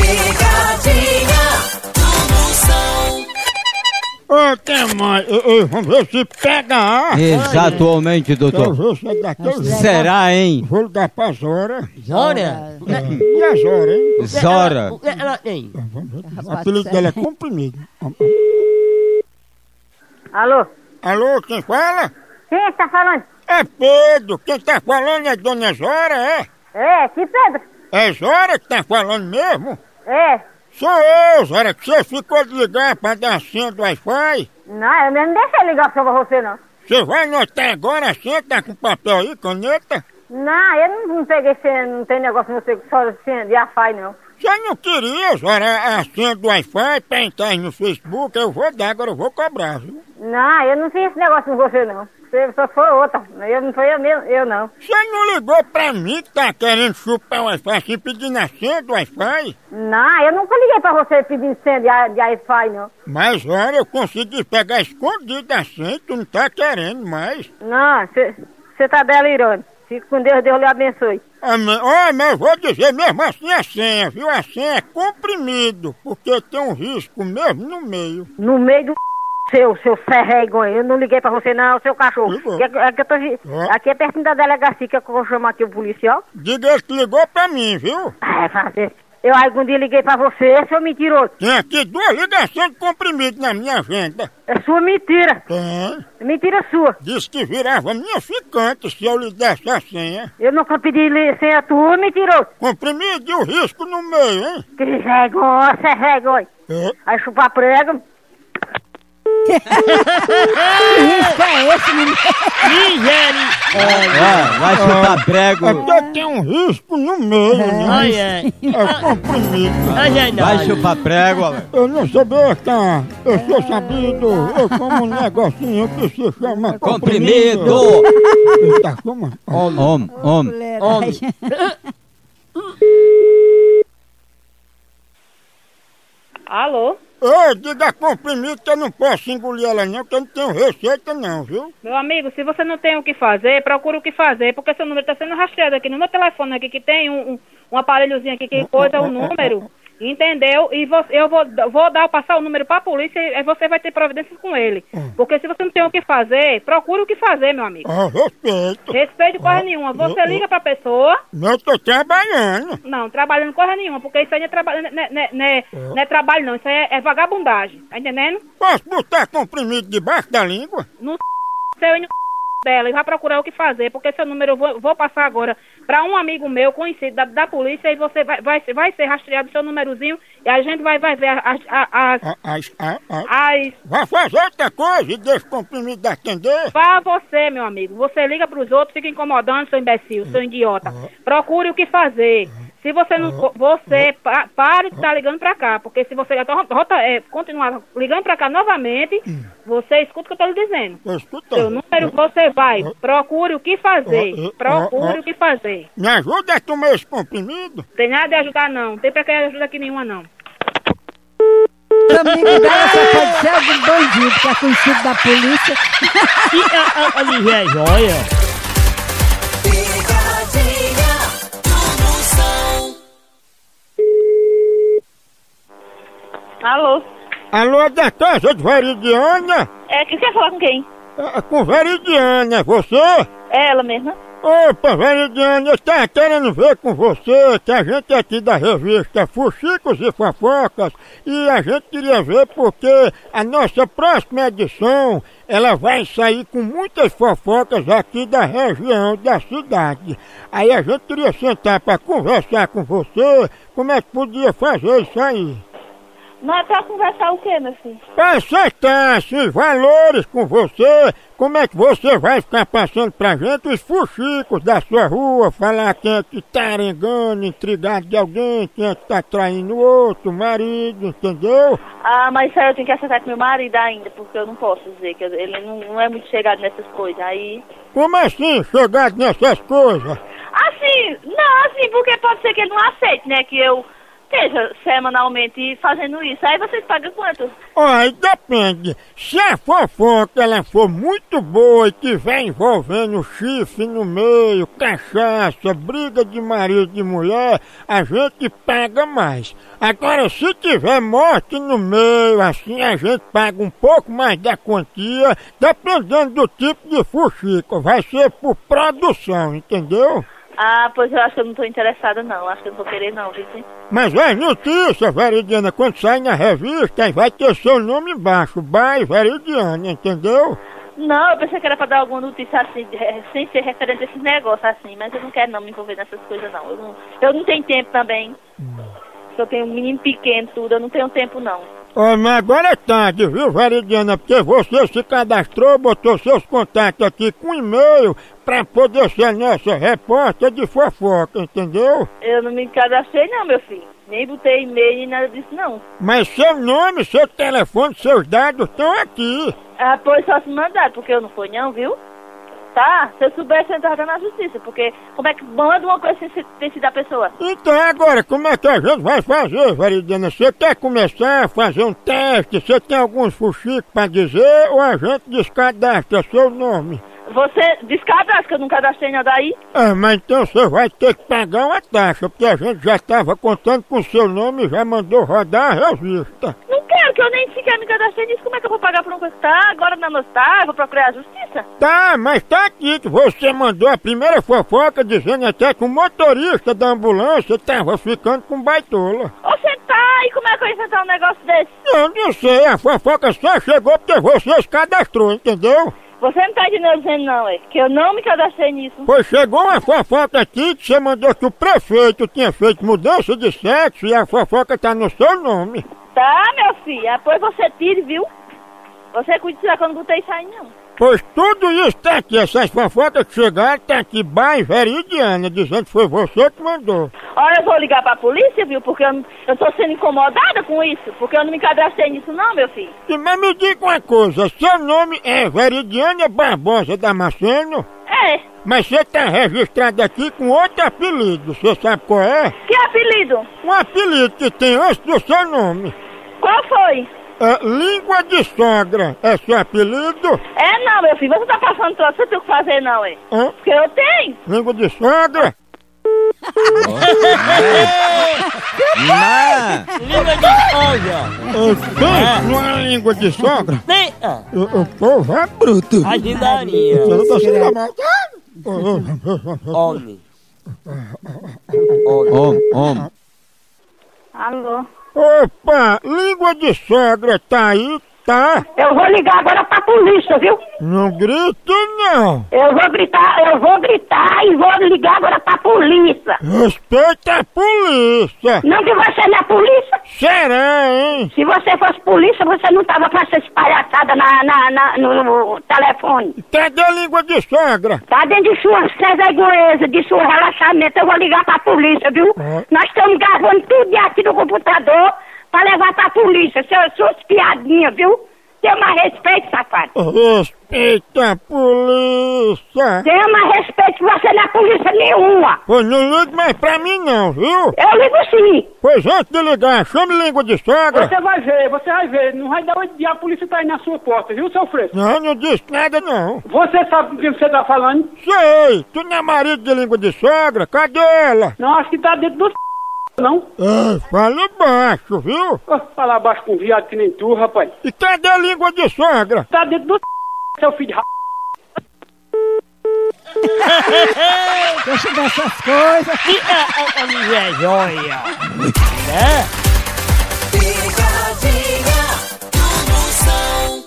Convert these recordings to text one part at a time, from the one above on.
Picadinha do Moção. Ô, tem mais, vamos ver se pega a. Exatamente, doutor. Será, hein? Vou ligar pra Zora. Zora? E a Zora, hein? Zora. O que ela tem? O apelido dela é comprimido. Alô? Alô, quem fala? Quem é que tá falando? É Pedro. Quem tá falando é Dona Zora, é? É, que Pedro? É Zora que tá falando mesmo? É. Sou eu, Zora, que você ficou de ligar pra dar a senha do Wi-Fi. Não, eu mesmo não deixei ligar pra você, não. Você vai anotar agora a senha, tá com papel aí, caneta? Não, eu não peguei senha, não tem negócio com você só senha de Wi-Fi, não. Você não queria, Zora, a senha do Wi-Fi pra entrar aí no Facebook? Eu vou dar, agora eu vou cobrar, viu? Não, eu não fiz esse negócio com você, não. Você só foi outra. Não foi eu mesmo, eu não. Você não ligou pra mim que tá querendo chupar o Wi-Fi assim, pedindo a senha do Wi-Fi? Não, eu nunca liguei pra você pedindo senha de Wi-Fi, não. Mas, olha, eu consegui pegar escondido a senha e tu não tá querendo mais. Não, você tá delirando. Fique com Deus, Deus lhe abençoe. Amém. Olha, mas eu vou dizer mesmo assim a senha, viu? A senha é comprimido, porque tem um risco mesmo no meio. No meio do seu ferrego, eu não liguei pra você não, seu cachorro. Ligou. Aqui é pertinho da delegacia que eu vou chamar aqui o policial. Diga ele que ligou pra mim, viu? É, fazer. Eu algum dia liguei pra você, seu mentiroso. Tem aqui 2 ligações de comprimido na minha agenda. É sua mentira. Tem. É mentira sua. Disse que virava minha ficante se eu lhe desse a senha. Eu nunca pedi senha tua, mentiroso. Comprimido e o risco no meio, hein? Que vergonha, é vergonha. É. Aí chupar prego. Isso é esse, menino. Vai chutar prego. É porque tem um risco no meio, né? Ai, ai. É comprimido. Vai chupar prego, velho. Eu não sabia, tá? Eu sou sabido. Eu como um negocinho que se chama Comprimido. Tá como? Homem. Homem. Alô? Ô, diga comprimido que eu não posso engolir ela não, que eu não tenho receita não, viu? Meu amigo, se você não tem o que fazer, procura o que fazer, porque seu número está sendo rastreado aqui no meu telefone aqui, que tem um aparelhozinho aqui que coisa o número, entendeu? E eu vou passar o número para a polícia e você vai ter providências com ele. Porque se você não tem o que fazer, procura o que fazer, meu amigo. Ah, respeito. Respeito coisa nenhuma. Você liga pra pessoa... Não, tô trabalhando. Não, trabalhando coisa nenhuma, porque isso aí não é trabalho, não é trabalho não, isso aí é vagabundagem, tá entendendo? Posso botar comprimido debaixo da língua? No seu e no dela, e vai procurar o que fazer, porque seu número eu vou passar agora para um amigo meu conhecido da polícia e você vai ser rastreado seu númerozinho e a gente vai ver Vai fazer outra coisa e deixa o comprimido de atender? Vá você, meu amigo, você liga pros outros, fica incomodando, seu imbecil, seu idiota. Procure o que fazer. Se você não... pare de estar ligando pra cá, porque se você continuar ligando pra cá novamente, você escuta o que eu tô lhe dizendo. Eu escuto. Seu número você vai. Procure o que fazer. Procure o que fazer. Me ajuda a tomar esse comprimido? Tem nada de ajudar, não. Não tem pra que ajuda aqui nenhuma, não. O amigo dela só pode ser algum bandido que é conhecido da polícia. A Olivia é joia. Picadinha do Moção. Alô? Alô, é da casa de Veridiana? Quem quer falar com quem? É com Veridiana, é você? É ela mesma. Opa, Veridiana, eu estava querendo ver com você que a gente é aqui da revista Fuxicos e Fofocas e a gente queria ver porque a nossa próxima edição ela vai sair com muitas fofocas aqui da região, da cidade. Aí a gente queria sentar para conversar com você como é que podia fazer isso aí. Não é pra conversar o quê, meu filho? Para acertar esses valores com você, como é que você vai ficar passando pra gente os fuxicos da sua rua, falar quem é que tá arengando, intrigado de alguém, quem é que tá traindo o outro, marido, entendeu? Ah, mas isso aí eu tenho que acertar com meu marido ainda, porque eu não posso dizer que ele não é muito chegado nessas coisas, aí... Como assim, chegado nessas coisas? Assim, não, assim, porque pode ser que ele não aceite, né, que eu esteja semanalmente fazendo isso. Aí vocês pagam quanto? Olha, depende. Se a fofoca ela for muito boa e tiver envolvendo chifre no meio, cachaça, briga de marido e de mulher, a gente paga mais. Agora, se tiver morte no meio, assim, a gente paga um pouco mais da quantia, dependendo do tipo de fuxico. Vai ser por produção, entendeu? Ah, pois eu acho que eu não tô interessada não. Acho que eu não vou querer não, viu? Mas as notícias, Veridiana, quando sai na revista, aí vai ter seu nome embaixo, By Veridiana, entendeu? Não, eu pensei que era pra dar alguma notícia assim, sem ser referente a esses negócios assim, mas eu não quero não me envolver nessas coisas não. Eu não tenho tempo também. Eu tenho um menino pequeno, tudo, eu não tenho tempo não. Ó, mas agora é tarde, viu, Veridiana? Porque você se cadastrou, botou seus contatos aqui com e-mail pra poder ser nossa repórter de fofoca, entendeu? Eu não me cadastrei não, meu filho. Nem botei e-mail nem nada disso não. Mas seu nome, seu telefone, seus dados estão aqui. Ah, pois só se mandar, porque eu não fui não, viu? Tá? Se eu soubesse, eu entrava na justiça, porque como é que manda uma coisa sem ter sido a pessoa? Então agora, como é que a gente vai fazer, Veridiana? Você quer começar a fazer um teste? Você tem alguns fuxicos pra dizer ou a gente descadastra seu nome? Você descadastra que eu não cadastrei nada aí? Ah, mas então você vai ter que pagar uma taxa, porque a gente já estava contando com o seu nome e já mandou rodar a revista. Não quero, que eu nem sequer me cadastrei nisso. Como é que eu vou pagar por uma coisa? Tá, agora não está, eu vou procurar a justiça. Tá, mas tá aqui que você mandou a primeira fofoca dizendo até que o motorista da ambulância estava ficando com baitola. Você tá, e como é que eu ia inventar um negócio desse? Eu não sei, a fofoca só chegou porque você se cadastrou, entendeu? Você não tá entendendo dizendo não, que eu não me cadastrei nisso. Pois chegou uma fofoca aqui que você mandou que o prefeito tinha feito mudança de sexo e a fofoca tá no seu nome. Tá, meu filho, pois você tire, viu? Você cuide de que eu não botei isso aí, não. Pois tudo isso tá aqui, essas fofocas que chegaram tá aqui, By Veridiana, dizendo que foi você que mandou. Olha, eu vou ligar pra polícia, viu? Porque eu tô sendo incomodada com isso. Porque eu não me cadastrei nisso não, meu filho. E, mas me diga uma coisa, seu nome é Veridiana Barbosa Damasceno? É. Mas você tá registrado aqui com outro apelido, você sabe qual é? Que apelido? Um apelido que tem antes do seu nome. Qual foi? É Língua de Sogra, é seu apelido? É não, meu filho, você tá passando troço, você tem o que fazer não, hein? Hã? Porque eu tenho. Língua de Sogra? Língua de sogra. Tem uma língua de sogra? Tem. O povo é bruto. Ajudaria. Você tá se chamando? Homem. Homem. Alô? Opa, língua de sogra tá aí, tá? Eu vou ligar agora pra polícia, viu? Não grite não. Eu vou gritar e vou ligar agora pra polícia. Respeita a polícia. Não que você não é polícia? Será, hein? Se você fosse polícia, você não tava com essas palhaçadas no telefone. Cadê a língua de sogra? Tá dentro de sua vergonha, de seu relaxamento. Eu vou ligar pra polícia, viu? Nós estamos gravando tudo aqui no computador pra levar pra polícia. Suas piadinhas, viu? Tenha mais respeito, safado. Respeita a polícia. Tenha mais respeito que você não é polícia nenhuma. Pois não ligue mais pra mim não, viu? Eu ligo sim. Pois antes de ligar, chame língua de sogra. Você vai ver. Não vai dar 8 dias, a polícia tá aí na sua porta, viu, seu fresco? Não disse nada não. Você sabe o que você tá falando? Sei, tu não é marido de língua de sogra? Cadê ela? Não, acho que tá dentro do não. Fala baixo, viu? Falar baixo com viado que nem tu, rapaz. E cadê a língua de sogra? Tá dentro do seu filho de Deixa dessas coisas. Homem é joia. Né? Picadinha do Moção.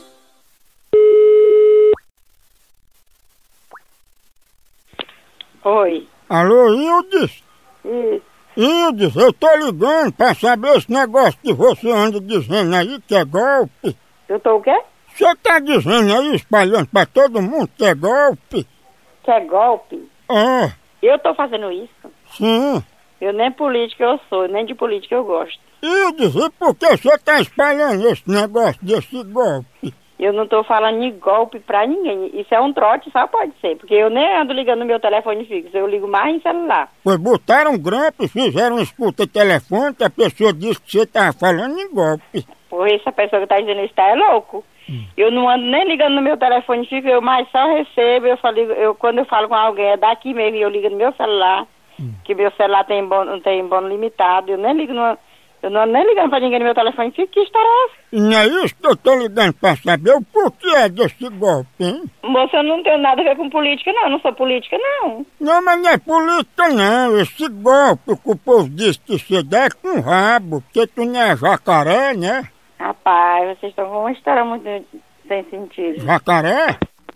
Oi. Alô, Ildes? Ildes, eu tô ligando pra saber esse negócio que você anda dizendo aí que é golpe. Eu tô o quê? Você tá dizendo aí, espalhando pra todo mundo que é golpe? Que é golpe? Ah, Eu tô fazendo isso? sim. Eu nem política eu sou, nem de política eu gosto. Ildes, e por que você tá espalhando esse negócio desse golpe? Eu não tô falando de golpe pra ninguém. Isso é um trote, só pode ser. Porque eu nem ando ligando no meu telefone fixo. Eu ligo mais em celular. Pois botaram um grampo e fizeram um escuta telefone que a pessoa disse que você tava falando em golpe. Porra, essa pessoa que tá dizendo isso tá é louco. Eu não ando nem ligando no meu telefone fixo, eu mais só recebo. Quando eu falo com alguém, é daqui mesmo, e eu ligo no meu celular. Que meu celular tem bono limitado. Eu não ando nem ligando pra ninguém no meu telefone fixo. Que história é essa? E não é isso que eu tô ligando pra saber o porquê desse golpe, hein? Moça, eu não tenho nada a ver com política, não. Eu não sou política, não. Não, mas não é política, não. Esse golpe que o povo diz que você dá é com rabo, porque tu não é jacaré, né? Rapaz, vocês estão com uma história muito sem sentido. Jacaré?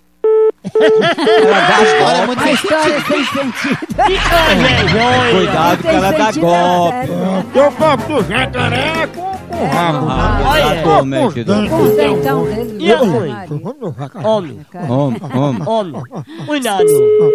A história sem sentido. Cuidado que ela dá golpe. Porque o golpe do jacaré é com rabo. Exatamente. Com os dentão dele. E a Maria. Homem. Homem. Cuidado.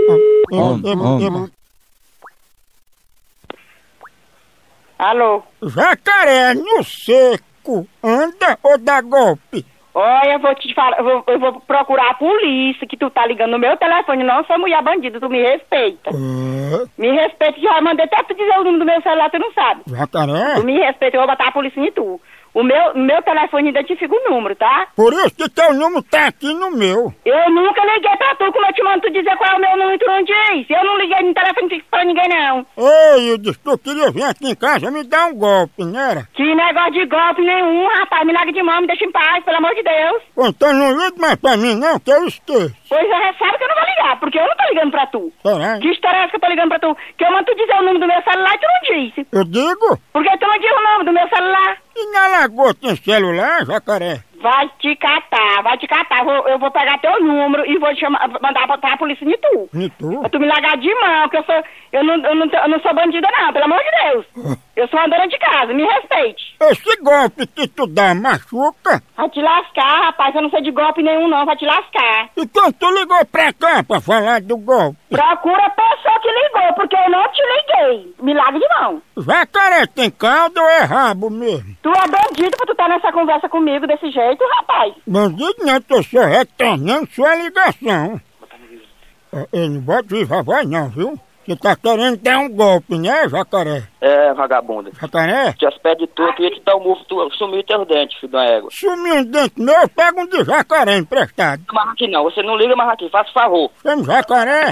Alô? Jacaré no seco anda ou dá golpe? Olha, eu vou te falar, eu vou procurar a polícia, que tu tá ligando no meu telefone, não sou mulher bandida, tu me respeita. Me respeita, já mandei até tu dizer o número do meu celular, tu não sabe. Jacaré? Tu me respeita, eu vou botar a polícia em tu. O meu telefone identifica o número, tá? Por isso que teu número tá aqui no meu. Eu nunca liguei pra tu, como eu te mando tu dizer qual é o meu número e tu não diz. Eu não liguei no telefone fixo pra ninguém, não. Ei, eu disse que eu queria vir aqui em casa me dar um golpe, não era? Que negócio de golpe nenhum, rapaz, me larga de mão, me deixa em paz, pelo amor de Deus. Pô, então não ligue mais pra mim não, que eu esqueço. Pois é, sabe que eu não vou ligar, porque eu não tô ligando pra tu. Será? Que história é essa que eu tô ligando pra tu? Que eu mando tu dizer o número do meu celular e tu não disse. Eu digo? Porque tu não diz o nome do meu celular. E na lagoa tem celular, jacaré? Vai te catar, vai te catar. Eu vou pegar teu número e vou te mandar botar a polícia em tu. E tu? Pra tu me largar de mão, que eu não sou bandida não, pelo amor de Deus. Eu sou uma dona de casa, me respeite. Esse golpe que tu dá machuca? Vai te lascar, rapaz, eu não sei de golpe nenhum não, vai te lascar. Então tu ligou pra cá pra falar do golpe? Procura a pessoa que ligou, porque eu não te liguei. Me larga de mão. Jacaré tem caldo ou é rabo mesmo? Tu é bandido pra tu estar nessa conversa comigo desse jeito, rapaz. Bandido não, tô só retornando sua ligação. Ele não bota viva voz não, viu? Você tá querendo dar um golpe, né, jacaré? É, vagabunda. Jacaré? Te aspecto de tu, eu queria te dar um murro, tu sumiu teus dentes, filho da égua. Sumiu um dente meu, pega um de jacaré emprestado. Não marra aqui não, você não liga mais aqui, faça favor. Chama jacaré.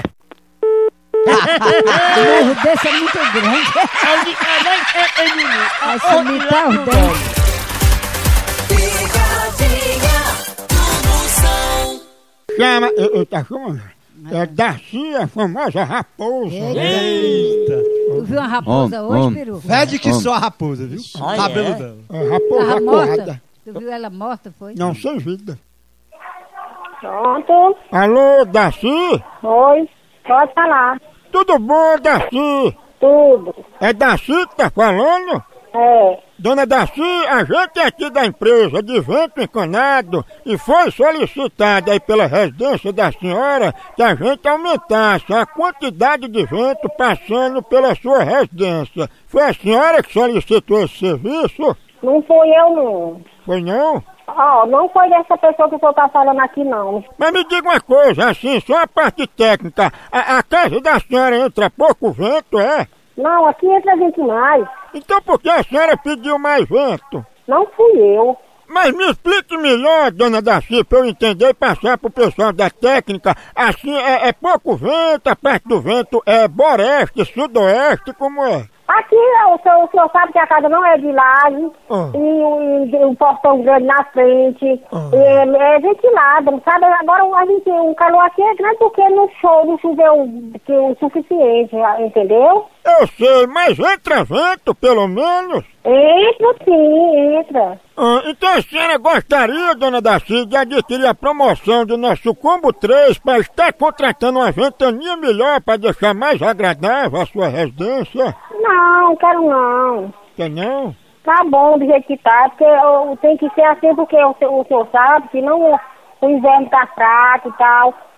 O burro desse é muito grande. Vai sumitar os dentes. Picadinha do Moção. Chama, tá chamando? É Darcy, a famosa raposa. Eita. Tu viu uma raposa hoje, Peru? Fede que só a raposa, viu? O cabelo dela. É raposa Tava morta? acordada. Tu viu ela morta, foi? Não, sem vida. Pronto. Alô, Darcy? Oi. Pode falar. Tudo bom, Darcy? Tudo. É Darcy que tá falando? É. Dona Darcy, a gente é aqui da empresa de vento encanado e foi solicitado aí pela residência da senhora que a gente aumentasse a quantidade de vento passando pela sua residência. Foi a senhora que solicitou esse serviço? Não fui eu, não. Foi não? Não foi dessa pessoa que o senhor tá falando aqui, não. Mas me diga uma coisa, assim, só a parte técnica. A casa da senhora entra pouco vento, é? Não, aqui entra gente mais. Então por que a senhora pediu mais vento? Não fui eu. Mas me explique melhor, dona Darcy, pra eu entender e passar pro pessoal da técnica. Assim, é pouco vento, a parte do vento é boreste, sudoeste, como é? Aqui, o senhor sabe que a casa não é de laje, e um portão grande na frente, e é ventilado, sabe? Agora a gente, o calor aqui é grande porque não choveu o suficiente, entendeu? Eu sei, mas entra vento, pelo menos? Entra sim, entra. Então a senhora gostaria, dona Darcy, de adquirir a promoção do nosso Combo 3 para estar contratando uma ventania melhor para deixar mais agradável a sua residência? Não, quero não. Quer não? Tá bom do jeito que tá, porque tem que ser assim, porque o senhor sabe que não, o inverno tá fraco e tal.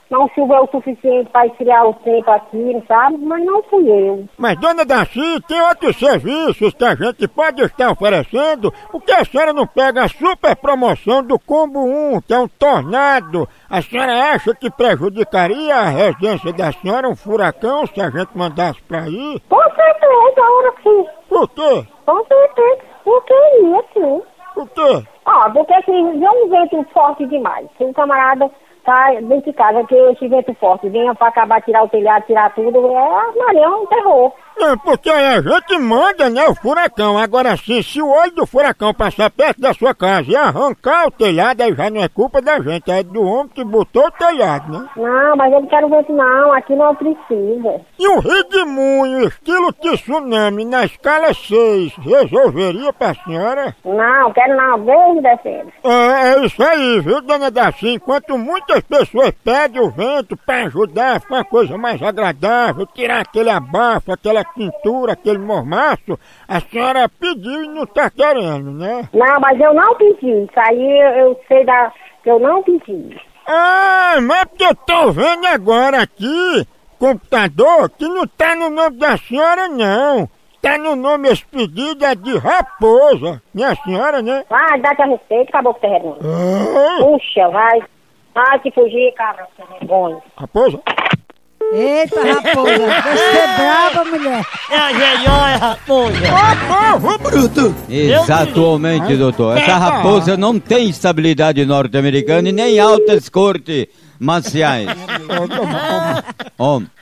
não choveu o suficiente para esfriar o tempo aqui, sabe? Mas não fui eu. Mas, dona Daci, tem outros serviços que a gente pode estar oferecendo. Por que a senhora não pega a super promoção do Combo 1, que é um tornado? A senhora acha que prejudicaria a residência da senhora um furacão se a gente mandasse pra aí? Com certeza, agora sim. Por quê? Com certeza. Por que isso? Por quê? Porque assim, vem um vento forte demais. Se o camarada tá dentro de casa, que esse vento forte venha pra acabar, tirar o telhado, tirar tudo, é um terror. Não, porque aí a gente manda, né, o furacão. Agora sim, se o olho do furacão passar perto da sua casa e arrancar o telhado, aí já não é culpa da gente, é do homem que botou o telhado, né? Não, mas eu não quero vento não, aqui não precisa. E um redemoinho, estilo tsunami, na escala 6, resolveria pra senhora? Não, quero não, beijo descendo. É isso aí, viu, dona Daci? Enquanto muitas pessoas pedem o vento pra ajudar, ficar uma coisa mais agradável, tirar aquele abafo, aquela pintura, aquele mormaço, a senhora pediu e não tá querendo, né? Não, mas eu não pedi, isso aí eu sei que eu não pedi. Mas porque eu tô vendo agora aqui, computador, que não tá no nome da senhora não. Tá no nome, esse pedido é de Raposa, minha senhora, né? Vai, dá-te a respeito, acabou com o terreno. Puxa, vai. Vai te fugir, cabra, vergonha. Raposa? Eita, Raposa, você é brava, mulher. É a melhor, Raposa. Ô, bruto! Exatamente, doutor. Essa raposa não tem estabilidade norte-americana e nem altas cortes marciais. Homem.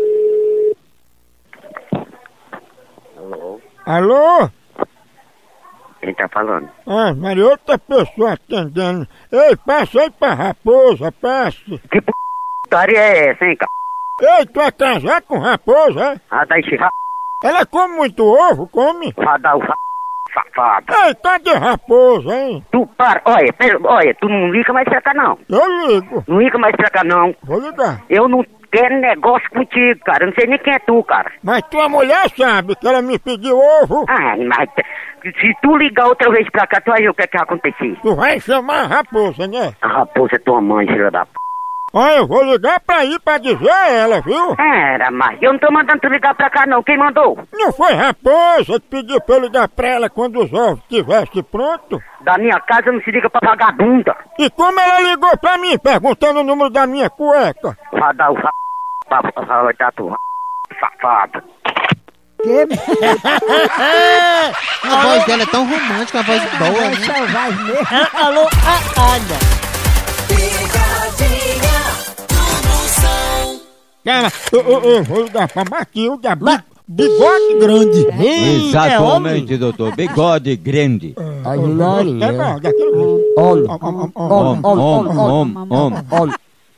Alô? Quem tá falando? Maria, outra pessoa atendendo. Ei, passa aí pra Raposa, passa. Que putaria é essa, hein, cara? Ei, tu é casado com Raposa, é? Daí se Ela come muito ovo, come? dar o safado. Ei, tá de Raposa, hein? Tu para, olha, tu não liga mais pra cá não. Eu ligo. Não liga mais pra cá não. Vou ligar. Eu não quero negócio contigo, cara. Eu não sei nem quem é tu, cara. Mas tua mulher sabe que ela me pediu ovo. Mas se tu ligar outra vez pra cá, tu vai ver o que vai acontecer. Tu vai chamar a Raposa, né? A Raposa é tua mãe, filha da p. Olha, eu vou ligar pra ir pra dizer a ela, viu? Mas eu não tô mandando tu ligar pra cá não. Quem mandou? Não foi Raposa que pediu pra eu ligar pra ela quando os ovos estivessem prontos? Da minha casa não se liga pra vagabunda. E como ela ligou pra mim, perguntando o número da minha cueca? Vai dar o vai dar tu safado. A voz dela é tão romântica, a voz boa, né? Alô, Ana. Picadinha do Moção. Cara, eu vou ligar pra Matilda, bigode grande. Exatamente, doutor. Bigode grande. Homem.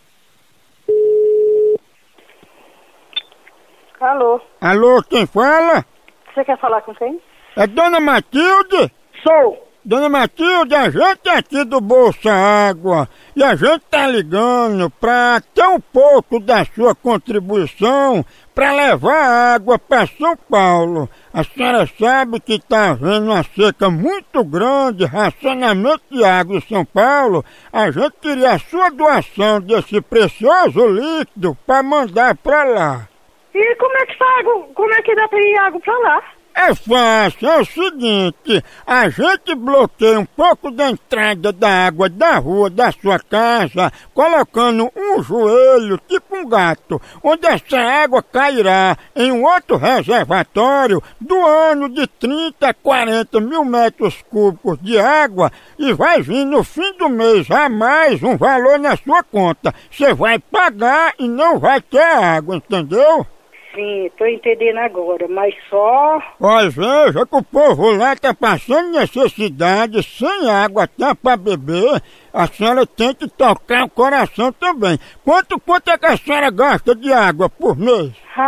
Alô? Alô, quem fala? Você quer falar com quem? É Dona Matilde? Sou. Dona Matilde, a gente é aqui do Bolsa Água e a gente tá ligando pra ter um pouco da sua contribuição pra levar água pra São Paulo. A senhora sabe que tá havendo uma seca muito grande, racionamento de água em São Paulo. A gente queria a sua doação desse precioso líquido pra mandar pra lá. E como é que faz? Como é que dá pra ir água pra lá? É fácil, é o seguinte, a gente bloqueia um pouco da entrada da água da rua da sua casa, colocando um joelho, tipo um gato, onde essa água cairá em um outro reservatório do ano de 30 a 40 mil metros cúbicos de água e vai vir no fim do mês a mais um valor na sua conta. Você vai pagar e não vai ter água, entendeu? Sim, tô entendendo agora, mas só... Olha, veja que o povo lá tá passando necessidade, sem água até pra beber, a senhora tem que tocar o coração também. Quanto é que a senhora gasta de água por mês?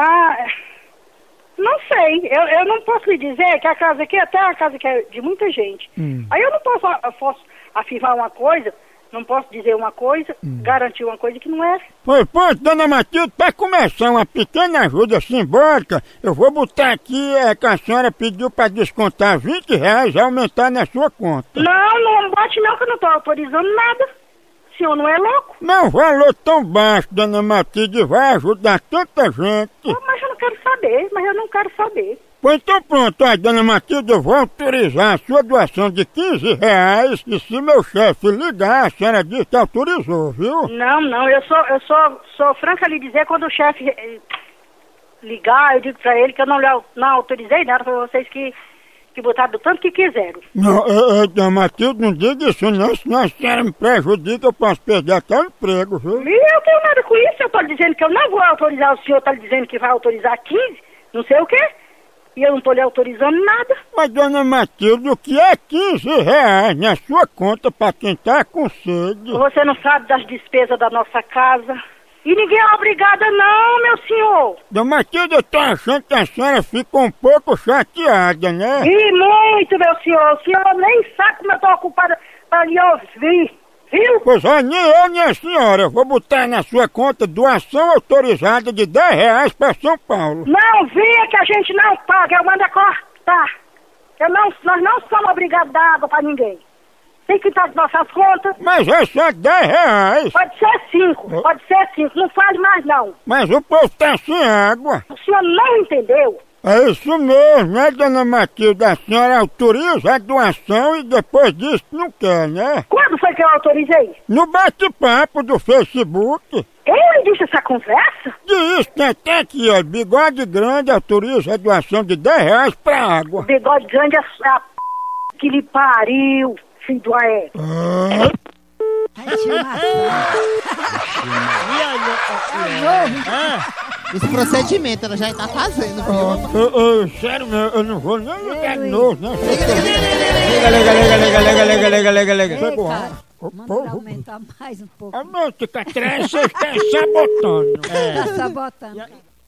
Não sei, eu não posso lhe dizer que a casa aqui até uma casa que é de muita gente. Aí eu não posso afirmar uma coisa, não posso dizer uma coisa, garantir uma coisa que não é. Pois, dona Matilde, para começar uma pequena ajuda simbólica, eu vou botar aqui que a senhora pediu para descontar R$20 e aumentar na sua conta. Não bate não que eu não tô autorizando nada. O senhor não é louco? Não, valor tão baixo, dona Matilde, vai ajudar tanta gente. Mas eu não quero saber. Pois então pronto, ó, dona Matilde, eu vou autorizar a sua doação de R$15 e se meu chefe ligar, a senhora diz que autorizou, viu? Não, eu sou franca a lhe dizer, quando o chefe ligar, eu digo pra ele que eu não autorizei nada, foi vocês que botaram do tanto que quiseram. Não, dona Matilde, não diga isso não, senão a senhora me prejudica, eu posso perder até o emprego, viu? E eu tenho nada com isso, eu tô dizendo que eu não vou autorizar, o senhor tá dizendo que vai autorizar 15, não sei o quê. E eu não tô lhe autorizando nada. Mas, dona Matilde, o que é R$15 na sua conta pra quem tá com sede? Você não sabe das despesas da nossa casa. E ninguém é obrigada não, meu senhor. Dona Matilde, eu tô achando que a senhora ficou um pouco chateada, né? E muito, meu senhor. O senhor nem sabe como eu tô ocupada pra lhe ouvir. Viu? Pois é, nem eu nem a senhora. Eu vou botar na sua conta doação autorizada de R$10 pra São Paulo. Não, via que a gente não paga, eu mando cortar. Nós não somos obrigados a dar água pra ninguém. Tem que estar nas nossas contas. Mas é só R$10. Pode ser 5, não fale mais não. Mas o povo tá sem água. O senhor não entendeu? É isso mesmo, né, dona Matilde? A senhora autoriza a doação e depois diz que não quer, né? Quando foi que eu autorizei? No bate-papo do Facebook. Eu disse essa conversa? Diz, tem até aqui, ó, Bigode Grande autoriza a doação de R$10 pra água. Bigode Grande é a que lhe pariu, filho do Aé. Esse procedimento ela já tá fazendo, viu? Sério, eu não vou nem ligar de novo, né? Liga. Vamos aumentar mais um pouco. Não, fica atrás, você está sabotando. Tá sabotando.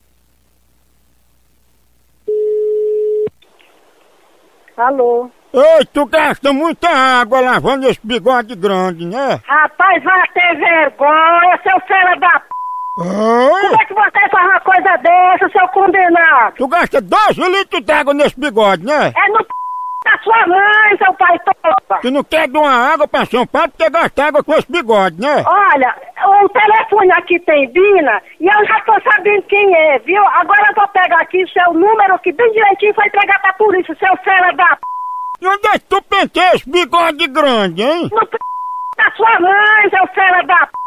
Alô? Ei, tu gasta muita água lavando esse bigode grande, né? Rapaz, vai ter vergonha, seu filho da p... Como é que você faz uma coisa dessa, seu condenado? Tu gasta 12 litros d'água nesse bigode, né? É no p... da sua mãe, seu pai topa. Tu não quer doar água pra São Paulo porque gasta água com esse bigode, né? Olha, o telefone aqui tem Bina e eu já tô sabendo quem é, viu? Agora eu vou pegar aqui o seu número aqui bem direitinho e vou entregar pra polícia, seu filho da p... E onde é que tu penteia esse bigode grande, hein? No p... da sua mãe, seu filho da p...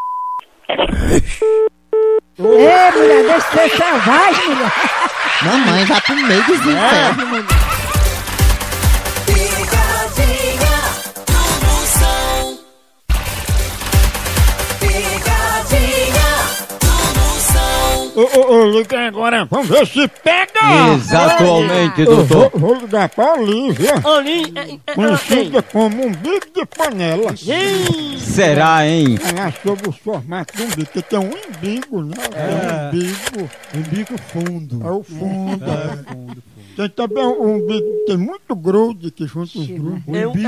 Ei, mulher, deixa de ser selvagem, mulher. Mamãe, vai pro meio dos infernos, mulher. Pegadinha do Moção. Pegadinha do Moção. Liga agora, vamos ver se pega! Exatamente, doutor. Vou ligar pra Olívia, Olívia, conhecida como umbigo de panela. Será, hein? Falar sobre o formato do umbigo, porque tem um umbigo, né? Umbigo fundo. É o fundo. Tem também um umbigo que tem muito grude, que junta os grudes.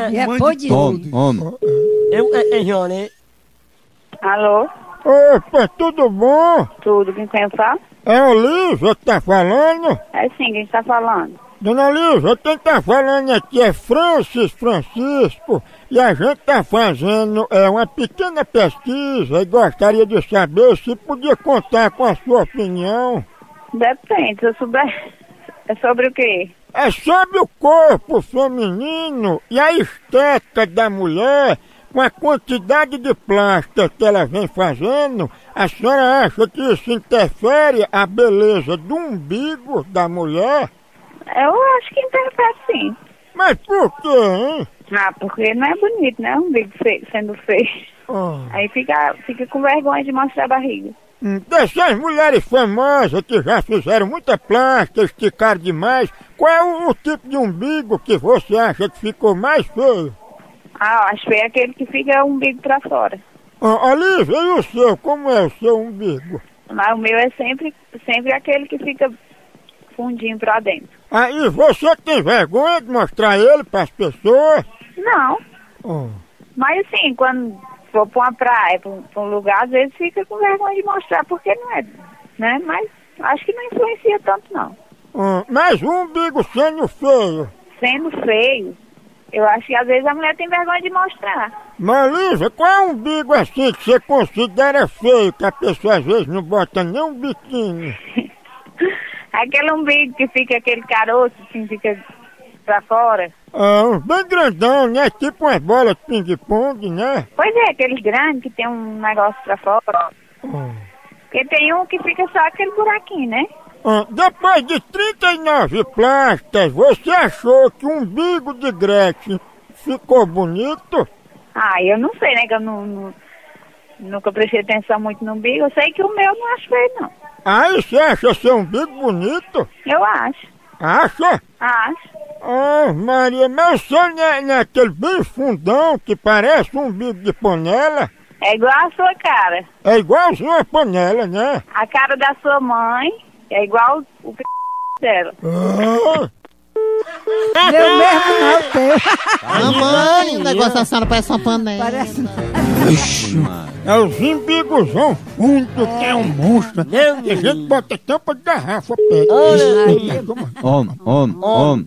Johnny. Alô? Opa, tudo bom? Tudo, quem quer falar? É a Olívia que tá falando? É sim, quem está falando? Dona Olívia, quem tá falando aqui é Francisco, e a gente tá fazendo uma pequena pesquisa e gostaria de saber se podia contar com a sua opinião. Depende, se eu souber. É sobre o quê? É sobre o corpo feminino e a estética da mulher, com a quantidade de plástica que ela vem fazendo. A senhora acha que isso interfere a beleza do umbigo da mulher? Eu acho que interfere sim. Mas por quê, hein? Ah, porque não é bonito, né? Um umbigo sendo feio. Aí fica com vergonha de mostrar a barriga. Dessas mulheres famosas que já fizeram muita plástica, esticaram demais, qual é o tipo de umbigo que você acha que ficou mais feio? Ah, acho que é aquele que fica o umbigo pra fora. Olívia, e o seu? Como é o seu umbigo? Mas o meu é sempre aquele que fica fundinho pra dentro. Ah, e você tem vergonha de mostrar ele pras pessoas? Não. Mas assim, quando for pra uma praia, pra um lugar, às vezes fica com vergonha de mostrar, porque não é, né? Mas acho que não influencia tanto, não. Mas o umbigo sendo feio? Sendo feio, Eu acho que às vezes a mulher tem vergonha de mostrar. Marisa, qual é um umbigo assim que você considera feio, que a pessoa às vezes não bota nem um biquíni? Aquele umbigo que fica aquele caroço, assim, fica pra fora. Ah, uns bem grandão, né? Tipo umas bolas de ping-pong, né? Pois é, aqueles grandes que tem um negócio pra fora. Porque tem um que fica só aquele buraquinho, né? Depois de 39 plásticas, você achou que o umbigo de Gretchen ficou bonito? Ah, eu não sei, né? Que eu nunca prestei atenção muito no umbigo. Eu sei que o meu não acho feio, não. Ah, e você acha seu umbigo bonito? Eu acho. Acha? Acho. Ah, Maria, mas o seu não é aquele bem fundão que parece um umbigo de panela? É igual a sua cara. É igualzinho a panela, né? A cara da sua mãe é igual o p*** dela. Meu mesmo não, teu. Mamãe, o negócio da senhora parece uma panela. Parece. É os umbigozão fundo, que é um monstro. E a gente bota tampa de garrafa perto. Homem.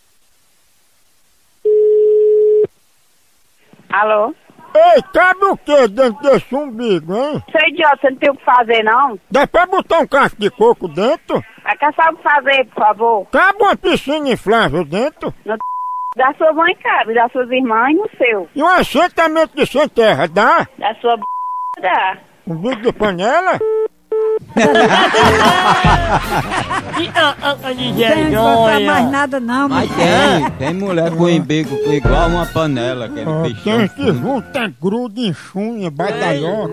Alô? Ei, cabe o que dentro desse umbigo, hein? Seu idiota, você não tem o que fazer, não? Dá pra botar um casco de coco dentro? Vai caçar o que fazer, por favor. Cabe uma piscina inflável dentro? No da sua mãe cabe, das suas irmãs e no seu. E um assentamento de sem terra, dá? Da sua dá. Umbigo de panela? Não botar mais nada não, Mas tem mulher com umbigo igual uma panela, aquele bichão. Tem que junta gruda, enxunha, badalhoca.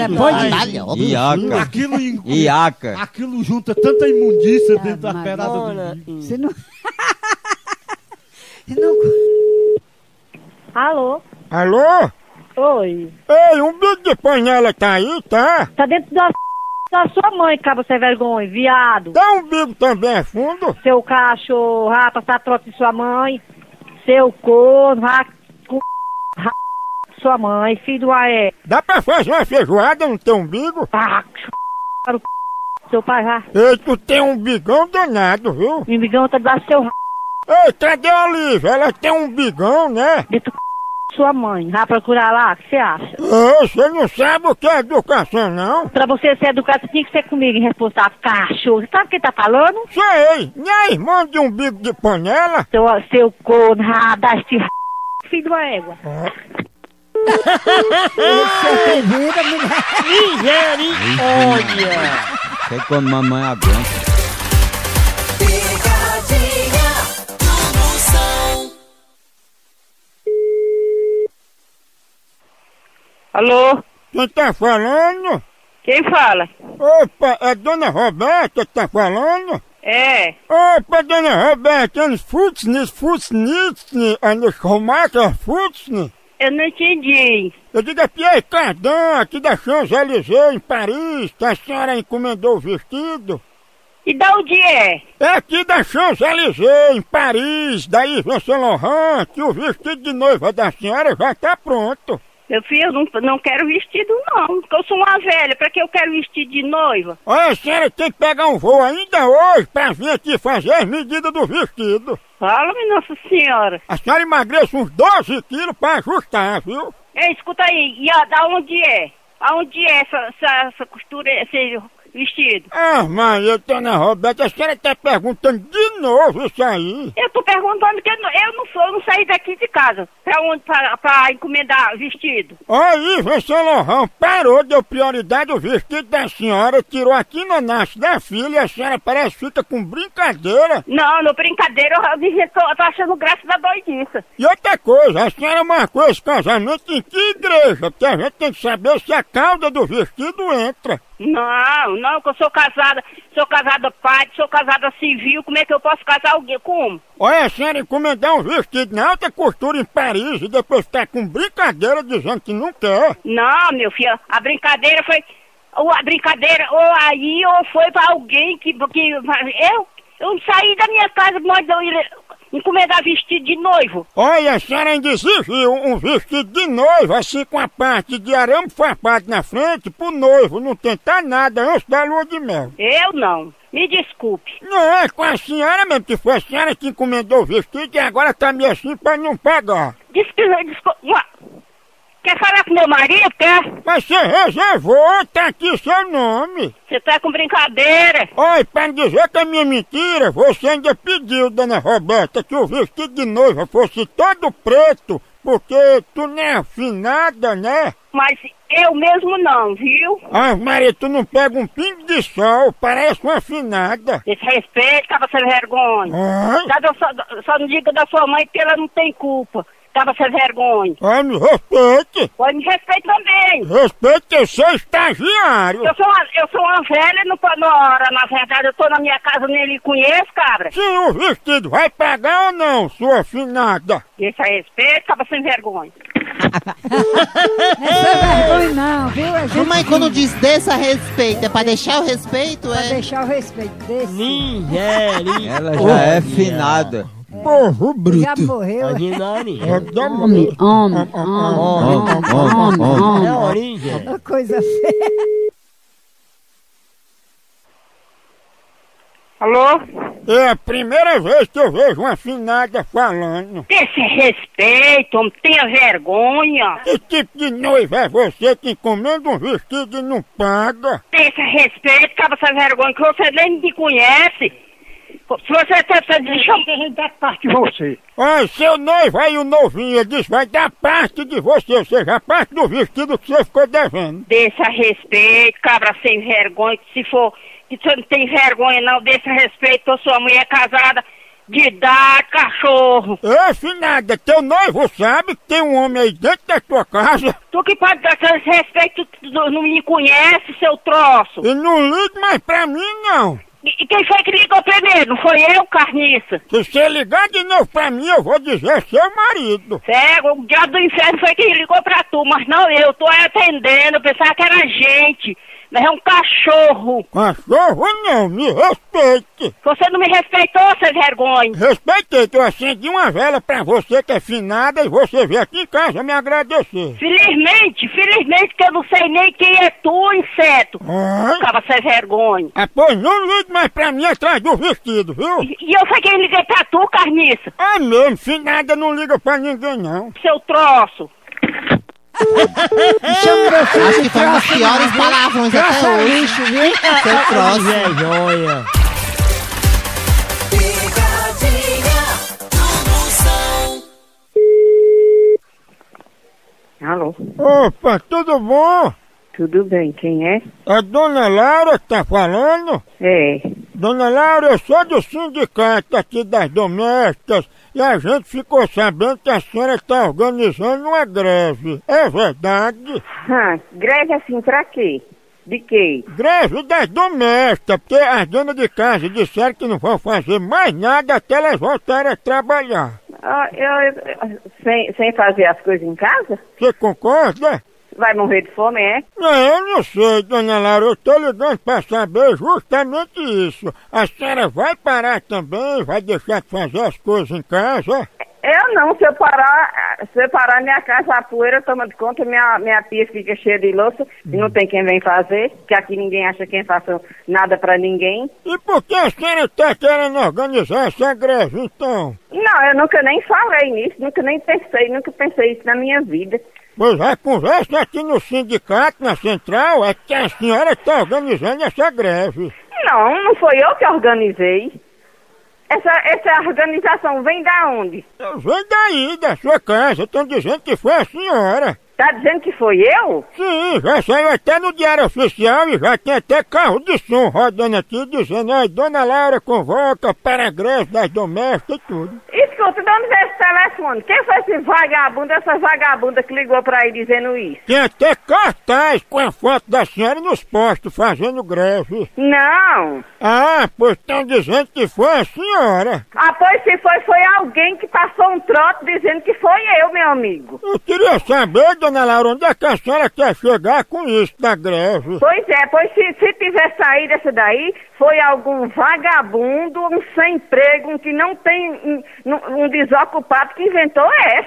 Iaca. Aquilo junta tanta imundícia dentro da perada do umbigo. Você não... Alô? Alô? Oi. Ei, umbigo de panela tá aí, tá? Tá dentro da sua mãe, cabo sem vergonha, viado. Tá umbigo também é fundo? Seu cachorro, passar trote de sua mãe. Seu corno, sua mãe, filho do Aé. Dá pra fazer uma feijoada no teu umbigo? Seu pai já. Ei, tu tem um umbigão danado, viu? O umbigão tá debaixo do seu Ei, cadê a Olivia? Ela tem um umbigão, né? Dentro sua mãe. Vai procurar lá, o que você acha? Você não sabe o que é educação, não? Pra você ser educado, você tinha que ser comigo, responsável, cachorro. Você sabe o que tá falando? Sei, não é irmão de umbigo de panela? Seu corno, radaste, filho de uma égua. Você vida, mulher. Misericórdia! Sei quando mamãe aguenta. Picadinha do Moção. Alô? Quem tá falando? Quem fala? Opa, é Dona Roberta que tá falando? É. Opa, Dona Roberta, eine Futsni. Eu não entendi. Eu digo é Pierre Cardin, aqui da Champs-Élysées, em Paris, que a senhora encomendou o vestido. E da onde é? É aqui da Champs-Élysées, em Paris, da Yves Saint Laurent, que o vestido de noiva da senhora já tá pronto. Meu filho, eu não quero vestido não, porque eu sou uma velha, pra que eu quero vestido de noiva? Olha, a senhora tem que pegar um voo ainda hoje pra vir aqui fazer as medidas do vestido. Fala-me, Nossa Senhora. A senhora emagrece uns 12 quilos pra ajustar, viu? Ei, escuta aí, e da onde é? Aonde é essa costura, esse vestido? Ah, Maria, Dona Roberta, a senhora tá perguntando de novo isso aí. Eu tô perguntando que eu não saí daqui de casa. Pra onde? Pra encomendar vestido? Aí, Saint Laurent parou, deu prioridade ao vestido da senhora, tirou aqui no nasce da filha e a senhora parece que fica com brincadeira. Não, no brincadeira eu tô achando graça da doidice. E outra coisa, a senhora marcou esse casamento em que igreja? Porque a gente tem que saber se a cauda do vestido entra. Não, que eu sou casada padre, sou casada civil, como é que eu posso casar alguém? Como? Olha, a senhora encomendar um vestido na alta costura em Paris e depois ficar com brincadeira dizendo que não quer. Não, meu filho, a brincadeira foi... ou foi pra alguém que eu saí da minha casa, mas eu ia encomendar vestido de noivo. Olha, a senhora ainda exigiu um vestido de noivo, assim com a parte de arame farpado na frente, pro noivo não tentar nada antes da lua de mel. Eu não. Me desculpe. Não, é com a senhora mesmo, que foi a senhora que encomendou o vestido e agora tá meio assim pra não pagar. Desculpa. Quer falar com meu marido, quer? Mas você reservou, tá aqui seu nome. Você tá com brincadeira. Oi, pra não dizer que é minha mentira, você ainda pediu, dona Roberta, que o vestido de noiva fosse todo preto, porque tu não é afinada, né? Mas eu mesmo não, viu? Ah, Maria, tu não pega um pingo de sol, parece uma afinada. Esse respeito, tava sem vergonha. Só não diga da sua mãe que ela não tem culpa. Tava sem vergonha. Ai, me respeite. Pode me respeitar também. Respeite, eu sou estagiário. Eu sou uma velha, não tô na hora. Na verdade, eu tô na minha casa, nem lhe conheço, cabra. Sim, o vestido vai pagar ou não, sua afinada? Esse é respeito, tava sem vergonha. Não é sem vergonha não, viu? A gente Mamãe, quando diz desse a respeito, é pra deixar o respeito, pra é? deixar o respeito desse. Ela já é finada. Porro bruto. Já morreu. Homem. Uma coisa feia. Alô? É a primeira vez que eu vejo uma afinada falando. Esse respeito, homem, tenha vergonha. Que tipo de noiva é você que encomenda um vestido e não paga? Esse respeito, tava sem vergonha, que você nem me conhece. Se você tá deixando que a gente dá parte de você. Ai, seu noivo aí, o novinho, ele disse, vai dar parte de você, ou seja, a parte do vestido que você ficou devendo. Deixa respeito, cabra sem vergonha, que se for, que você não tem vergonha não, deixa respeito, a sua mulher casada, de idade, cachorro. Ei, finada, teu noivo sabe que tem um homem aí dentro da tua casa? Tu que pode dar esse respeito, tu não me conhece, seu troço. E não liga mais pra mim, não. E quem foi que ligou primeiro? Não foi eu, carniça? Se você ligar de novo pra mim, eu vou dizer seu marido. Cego, o diabo do inferno foi quem ligou pra tu, mas não eu, tô atendendo, eu pensava que era gente. Mas é um cachorro. Cachorro não, me respeite. Você não me respeitou, sem vergonha. Respeitei, que eu acendi uma vela pra você que é finada e você veio aqui em casa me agradecer. Felizmente que eu não sei nem quem é tu, inseto. Ficava sem vergonha. Ah, pois não ligue mais pra mim atrás do vestido, viu? E eu foi quem liguei pra tu, carniça. Ah mesmo, finada não liga pra ninguém não. Seu troço. Acho que foi uma das piores palavrões até hoje. Lixo, viu? Seu troço. Vergonha. Picadinha do Moção. Alô? Opa, tudo bom? Tudo bem, quem é? É Dona Laura que tá falando? É. Dona Laura, eu sou do sindicato aqui das domésticas e a gente ficou sabendo que a senhora está organizando uma greve. É verdade? Greve assim pra quê? De quê? Greve das domésticas, porque as donas de casa disseram que não vão fazer mais nada até elas voltarem a trabalhar. Sem fazer as coisas em casa? Você concorda? Vai morrer de fome, é? Não, eu não sei, Dona Laura, eu tô ligando pra saber justamente isso. A senhora vai parar também? Vai deixar de fazer as coisas em casa? Eu não, se eu parar minha casa, a poeira toma de conta, minha pia fica cheia de louça e não tem quem vem fazer, que aqui ninguém acha quem faça nada pra ninguém. E por que a senhora tá querendo organizar essa greve, então? Não, eu nunca nem falei nisso, nunca pensei isso na minha vida. Pois a conversa aqui no sindicato, na central, é que a senhora está organizando essa greve. Não foi eu que organizei. Essa organização vem da onde? Vem daí, da sua casa. Estão dizendo que foi a senhora. Tá dizendo que foi eu? Sim, já saiu até no Diário Oficial e já tem até carro de som rodando aqui dizendo: "Ai, Dona Laura convoca para a greve das domésticas e tudo." Escuta, de onde veio esse telefone? Quem foi essa vagabunda que ligou pra aí dizendo isso? Tem até cartaz com a foto da senhora nos postos fazendo greve. Não. Ah, pois estão dizendo que foi a senhora. Ah, pois se foi alguém que passou um trote dizendo que foi eu, meu amigo. Eu queria saber, Dona Laura, onde é que a senhora quer chegar com isso da greve? Pois se tiver saído essa daí, foi algum vagabundo, um sem emprego, um que não tem, um desocupado que inventou essa.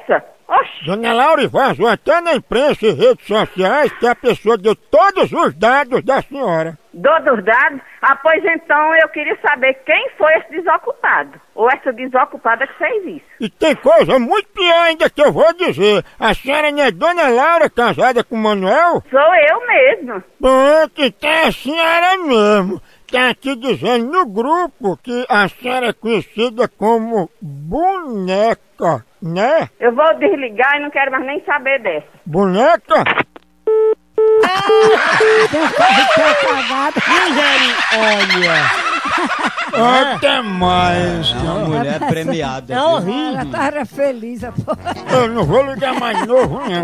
Oxi. Dona Laura vazou até na imprensa e redes sociais que a pessoa deu todos os dados da senhora. Dos dados? Ah, pois então eu queria saber quem foi esse desocupado. Ou essa desocupada que fez isso. E tem coisa muito pior ainda que eu vou dizer. A senhora não é Dona Laura casada com o Manuel? Sou eu mesmo. Pronto, então é a senhora mesmo. Tá aqui dizendo no grupo que a senhora é conhecida como boneca, né? Eu vou desligar e não quero mais nem saber dessa. Boneca? Olha! Até mais. É uma mulher premiada. É horrível. Ela tava feliz, pô. Eu não vou ligar mais novo, não.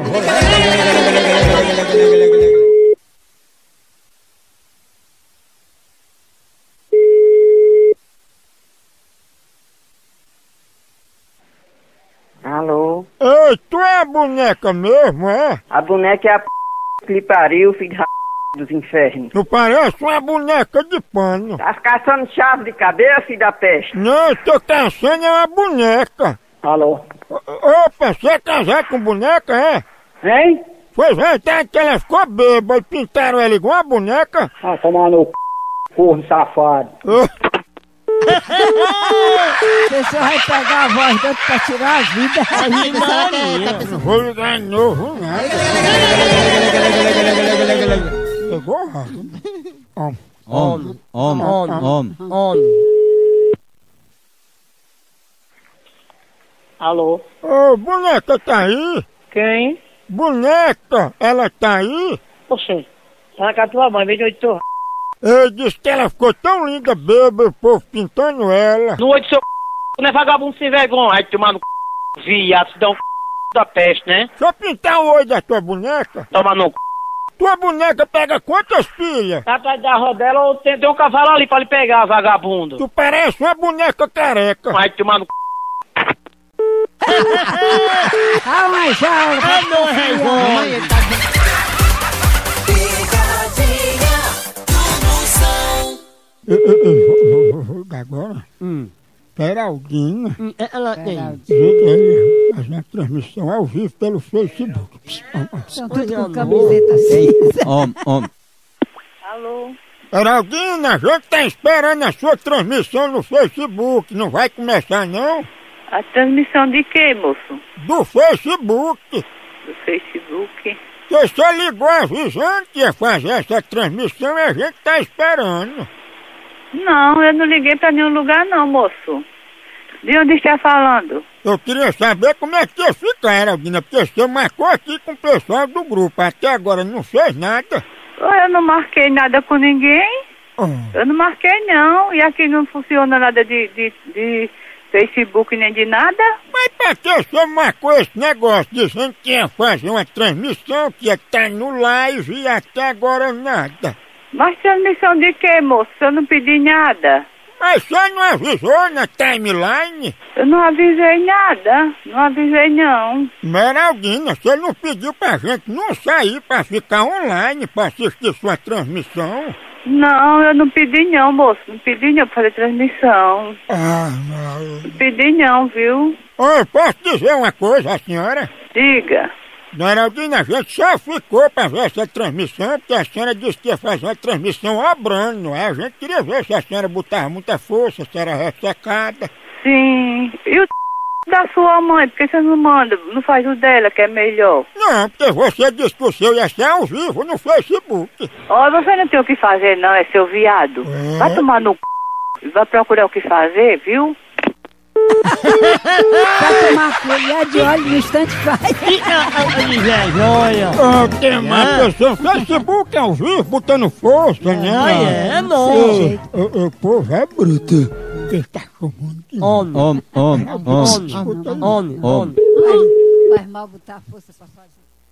Alô? Ei, tu é a boneca mesmo, é? A boneca é a p que lhe pariu, filho de dos infernos. Tu parece uma boneca de pano. Tá caçando chave de cabelo, filho da peste? Não, eu tô caçando é uma boneca. Alô? Opa, você é casado com boneca, é? Hein? Pois é, tá que ela ficou bêbada e pintaram ela igual a boneca. Ah, tomar no c... corno safado. Você só vai pegar a voz dele pra tirar a vida. Não vou ligar de novo, não. Pegou rápido. Homem. Alô? Ô, boneca tá aí? Quem? Boneca, ela tá aí? Oxê, tá com a tua mãe, veja onde tu... Eu disse que ela ficou tão linda, bêbada, o povo pintando ela. No olho do seu não é vagabundo sem vergonha, vai tomar no viado, se dá um da peste, né? Deixa eu pintar o olho da tua boneca. Toma no Tua boneca pega quantas pilhas? Tá atrás da rodela ou tem um cavalo ali pra lhe pegar, vagabundo. Tu parece uma boneca careca. Vai tomar no Ah, mas já... não é igual. Picadinha do Moção. Vou dar agora. Peraldinha. Ela tem. Faz uma transmissão ao vivo pelo Facebook. Estão tudo com camiseta assim. Alô? Peraldinha, a gente tá esperando a sua transmissão no Facebook. Não vai começar, não? A transmissão de quê, moço? Do Facebook. Do Facebook. Você ligou avisando que ia fazer essa transmissão e a gente tá esperando. Não, eu não liguei pra nenhum lugar não, moço. De onde está falando? Eu queria saber como é que ia ficar, Heraldina, porque você marcou aqui com o pessoal do grupo. Até agora não fez nada. Eu não marquei nada com ninguém. Eu não marquei não. E aqui não funciona nada de Facebook nem de nada. Mas pra que você marcou esse negócio dizendo que ia fazer uma transmissão, que ia estar no live e até agora nada? Mas transmissão de quê, moço? Eu não pedi nada. Mas você não avisou na timeline? Eu não avisei nada. Não avisei não. Heraldina, você não pediu pra gente não sair pra ficar online pra assistir sua transmissão? Não, eu não pedi não, moço. Não pedi não pra fazer transmissão. Não pedi não, viu? Ô, posso dizer uma coisa, a senhora? Diga. Dona Heraldina, a gente só ficou pra ver essa transmissão porque a senhora disse que ia fazer uma transmissão obrando, não é? A gente queria ver se a senhora botava muita força, se era ressecada. Sim. E o da sua mãe? Por que você não manda? Não faz o dela, que é melhor? Não, porque você disse que o seu ia ser ao vivo no Facebook. Ó, você não tem o que fazer não, é seu viado. Vai tomar no vai procurar o que fazer, viu? Vai tomar colher de óleo no instante faz. Tem uma pessoa no Facebook ao vivo, botando força, né? O povo é bruto. Ele tá chamando de Homem. Faz mal botar força pra fazer.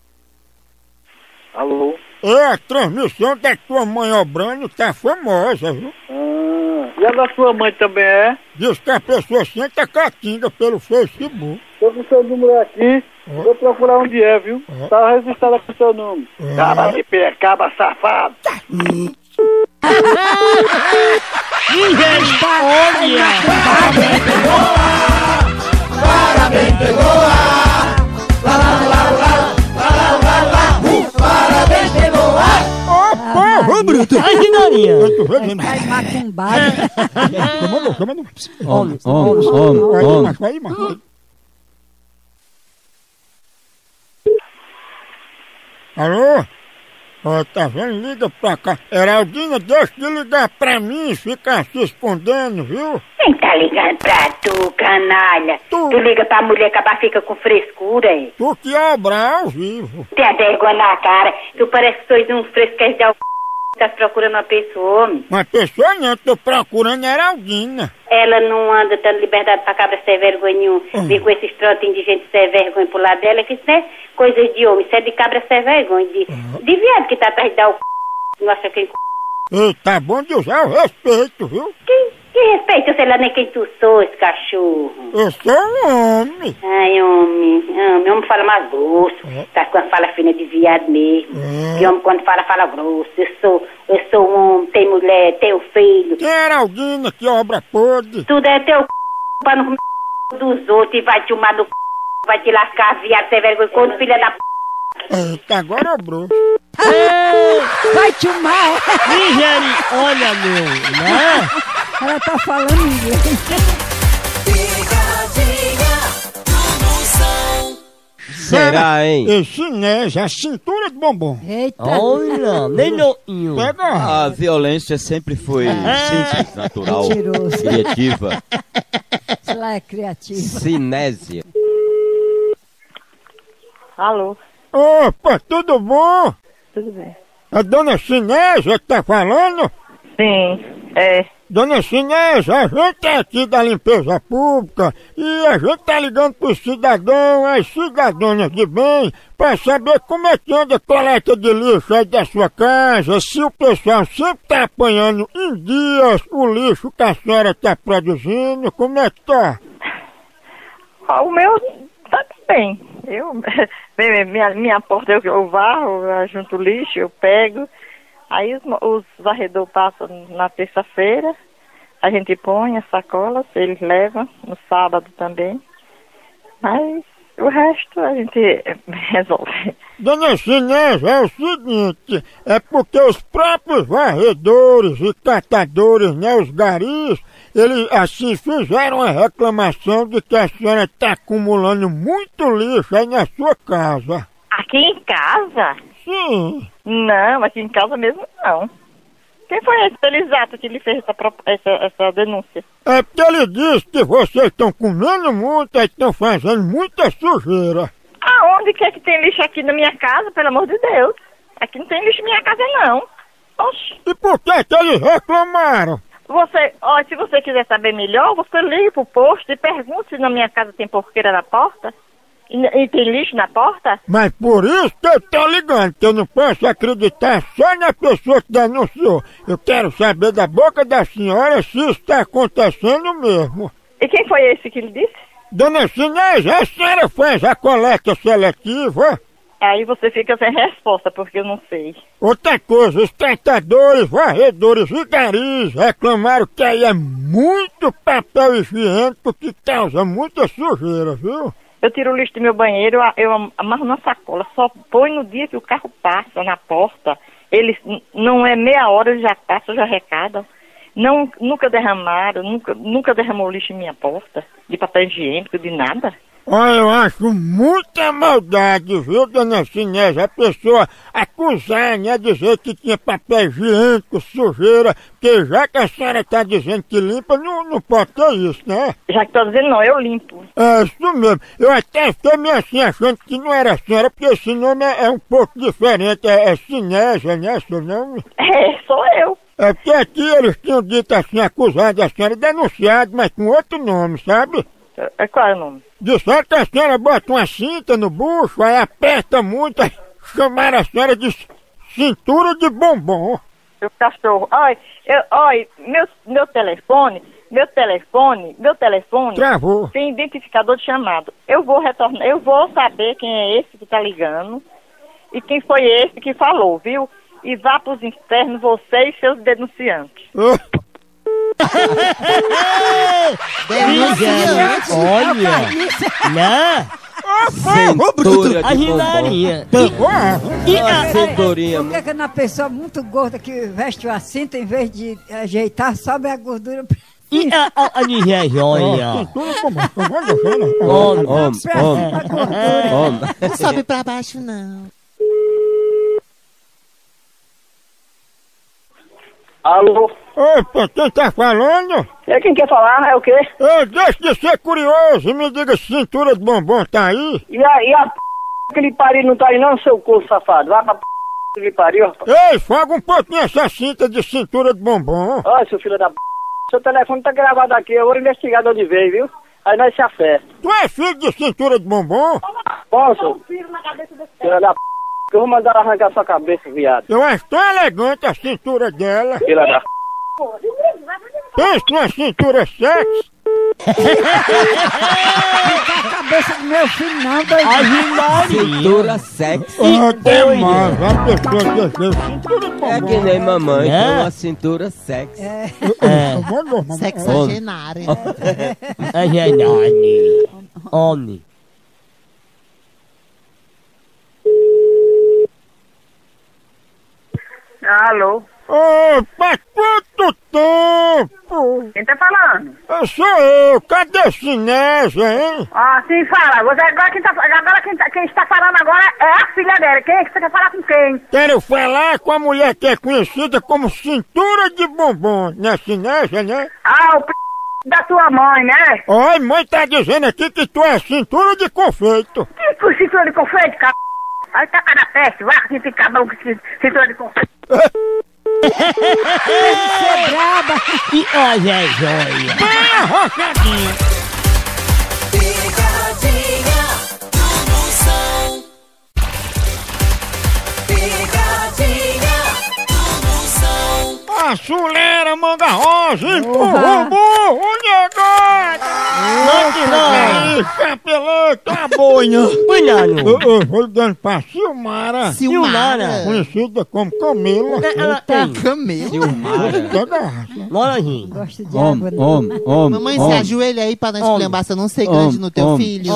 Alô? É, a transmissão da tua mãe Obrano tá famosa, viu? E a da sua mãe também é? Diz que a pessoa senta catinga pelo Facebook. Tô com o seu número aqui, vou procurar onde é, viu? Tá registrado com o seu número. Caba de pé, caba safado. Parabéns, pegou! Ai, que daninha. Eu tô vendo. Vai macumbado. Chama. Homem. Aí, macho. Alô? Ó, tá vendo? Liga pra cá. Heraldina, deixa de ligar pra mim e ficar se escondendo, viu? Quem tá ligando pra tu, canalha? Tu liga pra mulher acabar fica com frescura, hein? Tu que obra ao vivo. Tem a vergonha na cara. Tu parece que sois um fresquez de tá procurando uma pessoa, homem. Uma pessoa não, tô procurando Heraldina. Ela não anda dando liberdade pra cabra ser vergonha. Vem com esses trotinhos de gente ser vergonha pro lado dela, que isso é coisa de homem, isso é de cabra ser vergonha. De viado que tá atrás de dar o não acha quem Ei, tá bom de usar o respeito, viu? Que respeito, eu sei lá nem quem tu sou, esse cachorro. Eu sou um homem. Ai, homem fala mais grosso. Tá quando fala fina de viado mesmo. E homem quando fala grosso. Eu sou um homem, tenho mulher, tenho filho. Que Heraldina, que obra podre. Tudo é teu pra não dos outros e vai te umar no vai te lascar, viado, sem vergonha, quando filha da Eita, agora é bruxo. Vai te umar. Nigéria, olha, meu, né? Ela tá falando inglês. Pegadinha do Moção. Será, hein? Esse Nés, a cintura de bombom. Eita. Olha, nenhoinho. Pega. A violência sempre foi simples, natural, Mentiroso. criativa. Ela é criativa. Cinésia. Alô, Opa, tudo bom? tudo bem? A dona Cinésia que tá falando? Sim, é. Dona Cinésia, a gente é aqui da limpeza pública e a gente tá ligando pros cidadãos, as cidadãs de bem, pra saber como é que anda a coleta de lixo aí da sua casa, se o pessoal sempre tá apanhando em dias o lixo que a senhora tá produzindo, como é que tá? O meu tá bem. Minha porta eu varro, eu junto lixo, eu pego. Aí os varredores passam na terça-feira, a gente põe as sacolas, eles levam, no sábado também. Mas o resto a gente resolve. Dona Cinésia, é o seguinte, é porque os próprios varredores e catadores, né, os garis, eles assim fizeram uma reclamação de que a senhora está acumulando muito lixo aí na sua casa. Aqui em casa? Sim. Não, aqui em casa mesmo não. Quem foi esse Elisato que lhe fez essa denúncia? É porque ele disse que vocês estão comendo muito e estão fazendo muita sujeira. Aonde que é que tem lixo aqui na minha casa, pelo amor de Deus? Aqui não tem lixo na minha casa não. Oxi. E por que eles reclamaram? Se você quiser saber melhor, você liga pro posto e pergunta se na minha casa tem porqueira na porta. E tem lixo na porta? Mas por isso que eu tô ligando, que eu não posso acreditar só na pessoa que denunciou. Eu quero saber da boca da senhora se isso está acontecendo mesmo. E quem foi esse que lhe disse? Dona Cinésia, a senhora faz a coleta seletiva? Aí você fica sem resposta, porque eu não sei. Outra coisa, os tratadores, varredores e garis reclamaram que aí é muito papel higiênico que causa muita sujeira, viu? Eu tiro o lixo do meu banheiro, eu amarro na sacola, só põe no dia que o carro passa na porta. Eles, não é meia hora, eles já passam, já arrecadam. Nunca derramaram, nunca derramou lixo em minha porta, de papel higiênico, de nada. Olha, eu acho muita maldade, viu, dona Cinésia? A pessoa acusar, né, dizer que tinha papel higiênico, sujeira, porque já que a senhora está dizendo que limpa, não pode ter isso, né? Já que estou dizendo não, eu limpo. É isso mesmo. Eu até fiquei meio assim achando que não era a senhora, porque esse nome é um pouco diferente, é Cinésia, né, seu nome? É, sou eu. É porque aqui eles tinham dito assim, acusado a senhora, denunciado, mas com outro nome, sabe? Qual é o nome? Disseram que a senhora bota uma cinta no bucho, aí aperta muito, aí chamaram a senhora de cintura de bombom. Meu cachorro, meu telefone Travou. tem identificador de chamado. Eu vou retornar, eu vou saber quem é esse que tá ligando e quem foi esse que falou, viu? E vá pros infernos você e seus denunciantes. Olha, né? Cintura A de ginarinha. E a cinturinha. Por que na pessoa muito gorda que veste a cinta, em vez de ajeitar, sobe a gordura? E a Nigéria? Não sobe pra baixo, não. Alô? Opa, quem tá falando? É quem quer falar, é o quê? Deixa de ser curioso e me diga se cintura de bombom tá aí. E a que lhe pariu não tá aí não, seu corpo safado. Vai pra que lhe pariu, rapaz. Ei, foga um pouquinho essa cinta de cintura de bombom. Ó, seu filho da seu telefone tá gravado aqui, eu vou investigar de onde veio, viu? Aí nós se acerta. Tu é filho de cintura de bombom? Posso? Filho da que eu vou mandar arrancar sua cabeça, viado. Eu acho tão elegante a cintura dela. Filha da Pensa numa cintura sexy. A cabeça do meu filho não, doido. A ginarinha. Cintura sexy. Até mais, a pessoa que fez cintura de bombom. É que nem mamãe, tem uma cintura sexy. Sexagenária. A ginarinha. Homem. Alô? Opa, quanto tempo? Quem tá falando? Sou eu, cadê Cinésia, hein? Ah, sim, fala. Você, quem está falando agora é a filha dela. Quem é que você quer falar com quem? Quero falar com a mulher que é conhecida como cintura de bombom, né, Cinésia, né? Ah, o p... da tua mãe, né? Oi, mãe tá dizendo aqui que tu é cintura de confeito. Que cintura de confeito, c... Aí tá cada peste, vai que fica cabão com cintura de confeito. E olha, joia. Bem arrochadinha. Pegadinha do Moção. Pegadinha do Moção. A Sulera Manga Rosa empurrou o burro, negado! Não, capeleta, a boina! Eu vou dando pra Silmara. Conhecida como Camila. Ela tem Camila. Moranguinho. Gosto de água, né? Mamãe, se ajoelha aí pra nós esculhambar, você não ser grande no teu filho.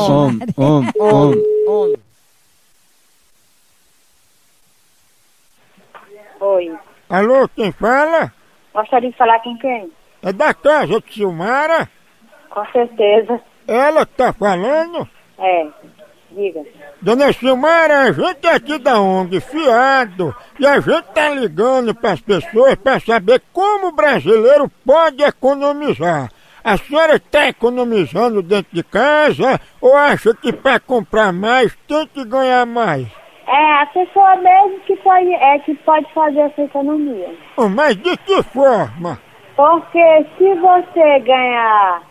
Oi. Alô, quem fala? Gostaria de falar com quem? É da casa de Silmara? Com certeza. Ela que tá falando? É. Diga. Dona Silmara, a gente é aqui da ONG Fiado e a gente tá ligando pras pessoas pra saber como o brasileiro pode economizar. A senhora tá economizando dentro de casa ou acha que pra comprar mais tem que ganhar mais? É, a pessoa mesmo que pode fazer essa economia. Mas de que forma? Porque se você ganhar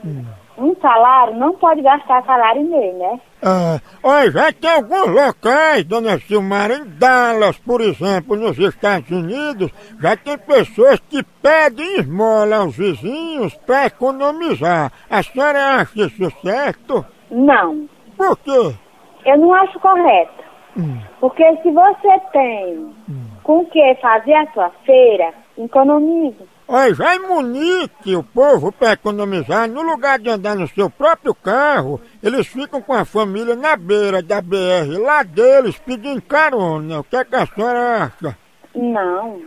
um salário, não pode gastar salário e meio, né? Olha, já tem alguns locais, dona Silmara, em Dallas, por exemplo, nos Estados Unidos, já tem pessoas que pedem esmola aos vizinhos para economizar. A senhora acha isso certo? Não. Por quê? Eu não acho correto. Porque se você tem com o que fazer a sua feira, economiza. Olha, já em Munique, o povo, para economizar, no lugar de andar no seu próprio carro, eles ficam com a família na beira da BR, lá deles, pedindo carona. O que é que a senhora acha? Não.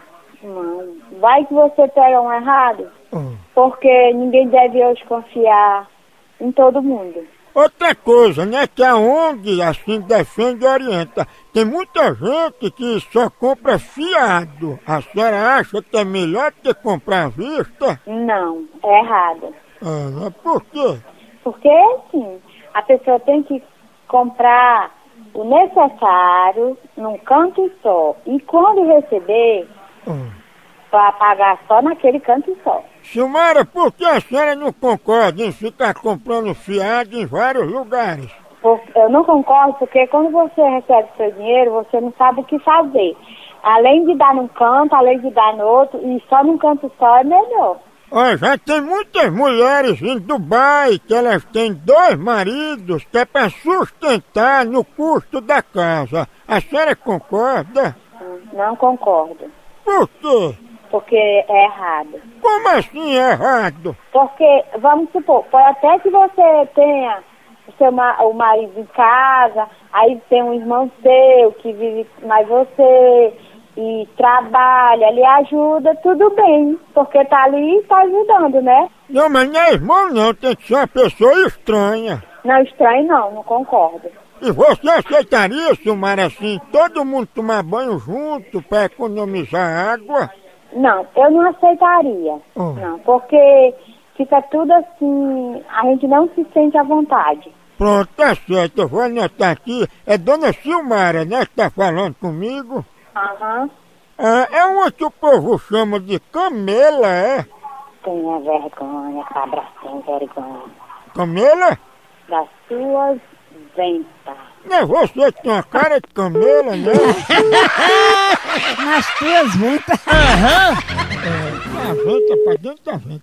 Vai que você pega um errado, porque ninguém deve hoje confiar em todo mundo. Outra coisa, né, que a ONG assim defende e orienta. Tem muita gente que só compra fiado. A senhora acha que é melhor do que comprar à vista? Não, é errado. Por quê? Porque, assim, a pessoa tem que comprar o necessário num canto só. E quando receber, para pagar só naquele canto só. Silmara, por que a senhora não concorda em ficar comprando fiado em vários lugares? Eu não concordo porque quando você recebe seu dinheiro, você não sabe o que fazer. Além de dar num canto, além de dar no outro, e só num canto só é melhor. Olha, já tem muitas mulheres em Dubai que elas têm 2 maridos que é para sustentar no custo da casa. A senhora concorda? Não concordo. Por quê? Porque é errado. Como assim é errado? Porque, vamos supor, pode até que você tenha o marido em casa, aí tem um irmão seu que vive mais você e trabalha, lhe ajuda, tudo bem, porque tá ali e tá ajudando, né? Não, mas não é irmão não, tem que ser uma pessoa estranha. Não, estranho não concordo. E você aceitaria, Silmara, assim, todo mundo tomar banho junto pra economizar água? Não, eu não aceitaria, não, porque fica tudo assim, a gente não se sente à vontade. Pronto, tá certo, eu vou anotar aqui, é Dona Silmara, né, que tá falando comigo? Aham. É uma que o povo chama de camela, é? Tenha vergonha, cabra sem vergonha. Camela? Das suas ventas. Não é você que tem uma cara de camela, né? Nas tuas ventas. A venta pra dentro da venta.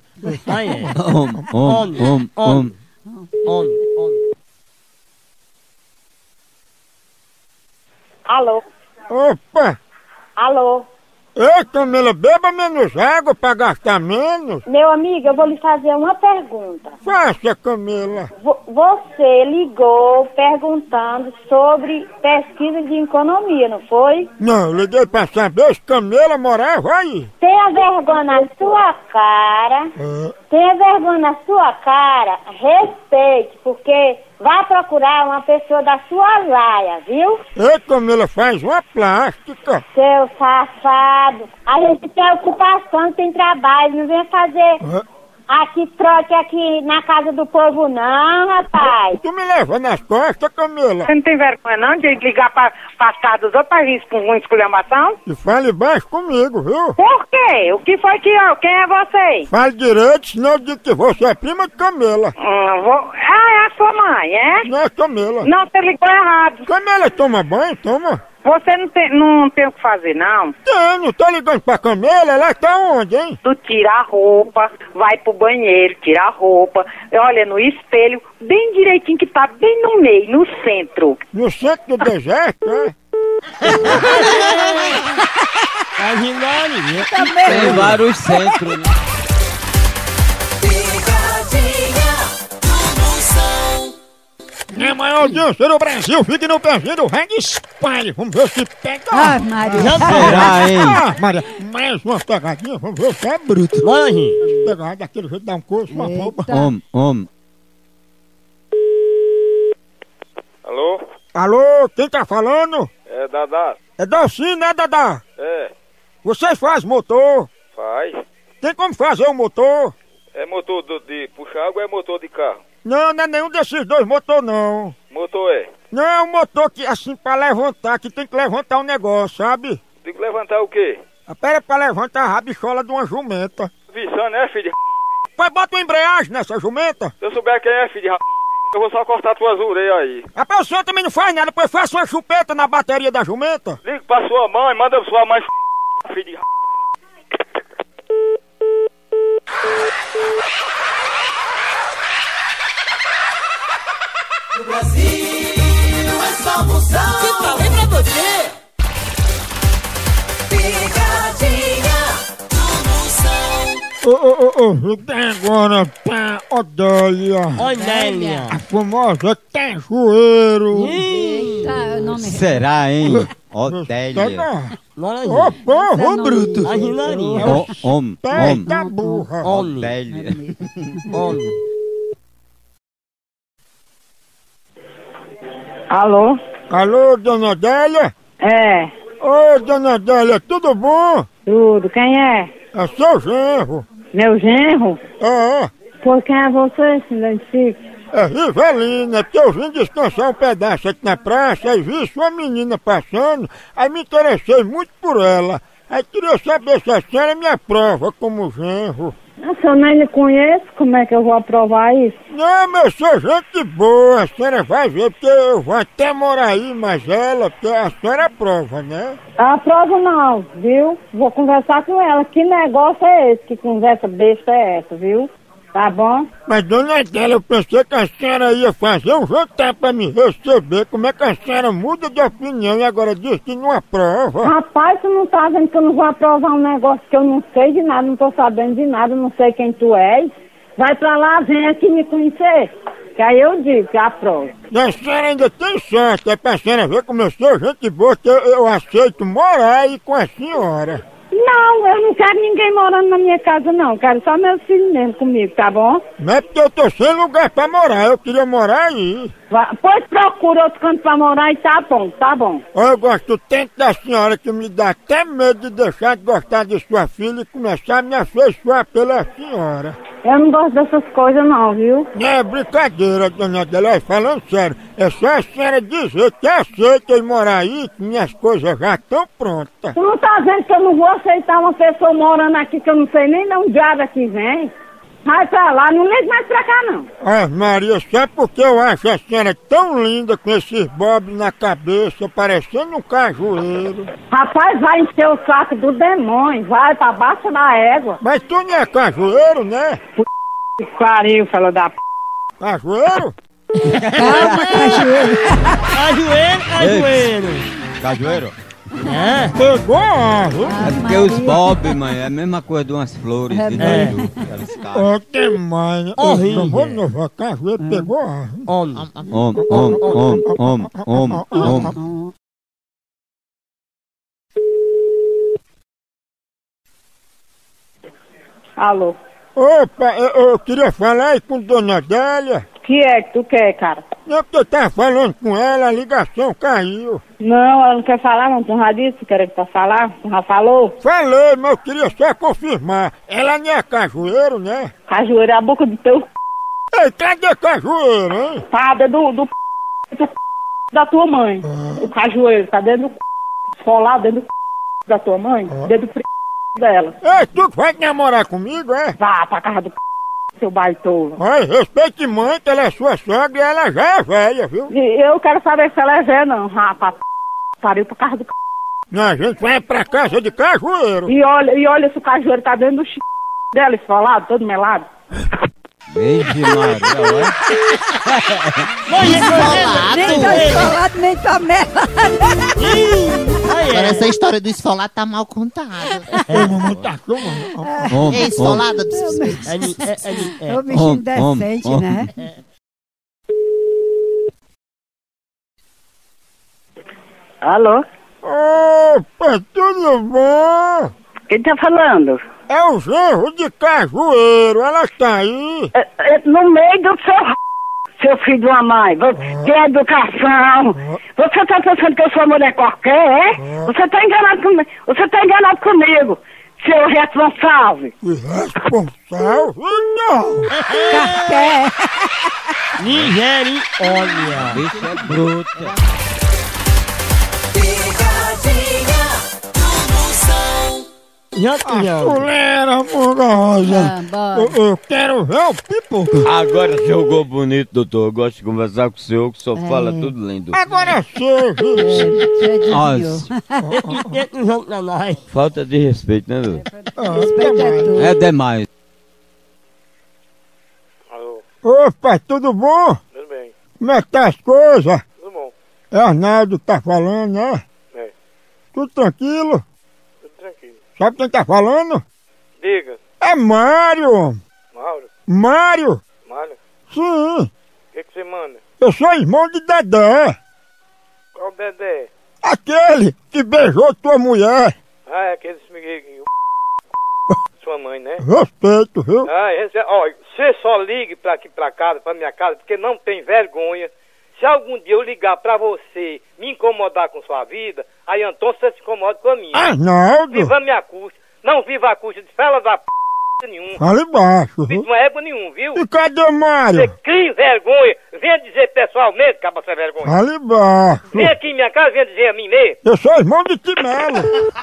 Alô? Opa! Alô? Ei, Camila, beba menos água pra gastar menos. Meu amigo, eu vou lhe fazer uma pergunta. Faça, Camila. Você ligou perguntando sobre pesquisa de economia, não foi? Não, eu liguei pra saber se Camila morava aí. Tenha vergonha na sua cara. Tenha vergonha na sua cara. Respeite, porque vai procurar uma pessoa da sua laia, viu? Ei, Camila, faz uma plástica. Seu safado. A gente tem ocupação, tem trabalho, não vem fazer aqui trote aqui na casa do povo não, rapaz. Tu me leva nas costas, Camila. Você não tem vergonha não de ligar pra casa dos outros pra vir com uma esculhambação? E fale baixo comigo, viu? Por quê? O que foi que eu? Quem é você? Fale direito, senão eu digo que você é prima de Camila. É a sua mãe, é? Não é Camila. Não, você ligou errado. Camila toma banho, toma. Você não tem o que fazer, não? Não tô ligando pra Camila, ela tá onde, hein? Tu tira a roupa, vai pro banheiro, tira a roupa, olha no espelho, bem direitinho que tá bem no meio, no centro. No centro do deserto, é? Tem vários centros, né? É a maior audiência do Brasil, fique no pezinho do Red Spy. Vamos ver se pega. Ah, Maria. Será, hein? Maria, mais uma pegadinha, vamos ver se é bruto. Pegar daquele jeito, dá um coço, uma roupa. Alô? Alô, quem tá falando? É Dadá. É Dalcinho, né, Dadá? É. Vocês fazem motor? Faz. Tem como fazer o motor? É motor de puxar água ou é motor de carro? Não, não é nenhum desses dois motor, não. Motor é? Não, é um motor que, assim, pra levantar, que tem que levantar um negócio, sabe? Tem que levantar o quê? Pera pra levantar a rabichola de uma jumenta. Vição, né, filho de Pois bota uma embreagem nessa jumenta. Se eu souber quem é, filho de eu vou só cortar tuas orelhas aí. Rapaz, o senhor também não faz nada, pois faça uma chupeta na bateria da jumenta. Liga pra sua mãe, manda sua mãe filho de No Brasil é só moção. Que falei pra você. Picadinha do Moção. Agora pra Odélia. Odélia. A famosa Cajueiro. Eita, o nome Será, hein? Odélia. Ô, porra, bruto. Homem. Burra. Odélia. Alô? Alô, dona Odélia? É. Ô, dona Odélia, tudo bom? Tudo. Quem é? É seu genro. Meu genro? É. Por quem é você, se identifique? É Rivelina, porque eu vim descansar um pedaço aqui na praça e vi sua menina passando, aí me interessei muito por ela. Aí queria saber se a senhora me aprova como genro. Nossa, eu nem lhe conheço, como é que eu vou aprovar isso? Não, mas eu sou gente boa, a senhora vai ver, porque eu vou até morar aí, mas ela, porque a senhora aprova, né? Aprovo não, viu? Vou conversar com ela. Que negócio é esse? Que conversa besta é essa, viu? Tá bom? Mas, dona Adélia, eu pensei que a senhora ia fazer um jantar pra me receber. Como é que a senhora muda de opinião e agora diz que não aprova? Rapaz, tu não tá vendo que eu não vou aprovar um negócio que eu não sei de nada, não tô sabendo de nada, não sei quem tu és. Vai pra lá, vem aqui me conhecer. Que aí eu digo que aprovo. E a senhora ainda tem sorte, é pra senhora ver como eu sou gente boa, que eu aceito morar aí com a senhora. Não, eu não quero ninguém morando na minha casa, não. Quero só meus filhos mesmo comigo, tá bom? Não é porque eu tô sem lugar pra morar, eu queria morar aí. Pois procura outro canto pra morar e tá bom, tá bom. Eu gosto tanto da senhora que me dá até medo de deixar de gostar de sua filha e começar a me afeiçoar pela senhora. Eu não gosto dessas coisas não, viu? Não é brincadeira, dona Adelaide, falando sério. É só a senhora dizer que aceita eu morar aí, que minhas coisas já estão prontas. Tu não tá vendo que eu não vou aceitar uma pessoa morando aqui que eu não sei nem de onde diabo que vem? Vai pra lá, não ligue mais pra cá não. Ah, Maria, só porque eu acho a senhora tão linda com esses bobs na cabeça, parecendo um cajueiro. Rapaz, vai encher o saco do demônio, vai pra baixo da égua. Mas tu não é cajueiro, né? Que pariu, falou da p... Cajueiro? Calma, cajueiro. Cajueiro. Cajueiro? É? Pegou, viu? É porque os bob, mãe, é a mesma coisa de umas flores de doido. Ô, que mãe. Eu vou no cajueiro, pegou, Homem. Alô? Opa, eu queria falar aí com Dona Adélia. Que é que tu quer, cara? Não, porque eu tava falando com ela, a ligação caiu. Não, ela não quer falar, não. Tu já disse que era pra falar? Tu já falou? Falei, mas eu queria só confirmar. Ela não é cajueiro, né? Cajueiro é a boca do teu... Ei, cadê cajueiro, hein? Tá dentro do da tua mãe. O cajueiro tá dentro do esfolado dentro do da tua mãe, dentro do dela. Ei, tu vai namorar comigo, é? Vá pra casa do seu baitola. Ai, respeite mãe, que ela é sua sogra e ela já é velha, viu? E eu quero saber se ela é velha, não. Rapaz, pariu pra casa do Não, a gente vai pra casa de cajueiro. E olha se o cajueiro tá dentro do dela, esfolado, todo melado. Beijo, Maria, olha. Nem tá esfolado, nem tá melado. Agora essa história do esfolado tá mal contada. Ô, mamãe, tá como? É esfolada dos É o bichinho decente, né? Alô? Opa, tudo bom? Quem tá falando? É o genro de cajueiro, ela tá aí. No meio do seu filho de uma mãe. Tem educação. Você tá pensando que eu sou mulher qualquer, é? Você tá enganado comigo. Você tá enganado comigo, seu responsável. Responsável? Não. Café. Misericórdia. Bicho é bruta. Chulera, Rosa. Eu quero ver o pipoco. Agora jogou bonito, doutor. Eu gosto de conversar com o senhor, que o senhor fala tudo lindo. Agora sim, Falta de respeito, né, doutor? Respeito é tudo. É demais. Alô? Opa, tudo bom? Tudo bem. Como é que tá as coisas? Tudo bom. É Arnaldo que tá falando, né? É. Tudo tranquilo? Tudo tranquilo. Sabe quem tá falando? Diga. É Mário. Mauro? Mário? Mário? Sim. O que você manda? Eu sou irmão de Dedé. Qual Dedé? Aquele que beijou tua mulher. Ah, é aquele sua mãe, né? Respeito, viu? Ah, ó, você só ligue pra aqui pra casa, pra minha casa, porque não tem vergonha. Se algum dia eu ligar pra você me incomodar com sua vida, aí então você se incomoda com a minha. Arnaldo! Viva a minha custa. Não viva a custa de fela da p nenhum. Fala embaixo, viu? Não é égua nenhum, viu? E cadê o Mário? Você cria vergonha. Venha dizer pessoalmente, acaba sem vergonha. Fala embaixo. Vem aqui em minha casa, venha dizer a mim mesmo. Eu sou irmão de Timelo.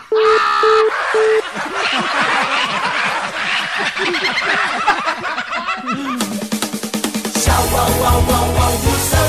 Tchau, au, au, au, au,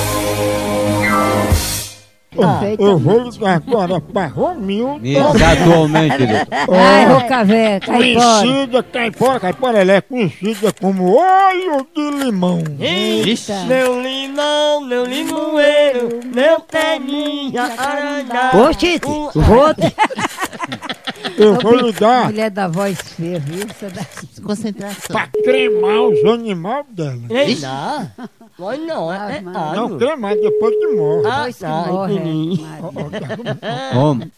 Eu vou ligar agora pra Romilda. Exatamente, doutor. Ai, Rocavé, caipora. Caipora, ela é conhecida como olho de limão. Eita. Meu limão, meu limoeiro, meu peninha aranhado. Ô, Tite, vou... Eu vou ligar. Mulher da voz feia, viu? Você dá... concentração. Pra cremar os animais dela. Ei, não. Mas não, é Não, cremar depois que morre. Depois que morre. Homem.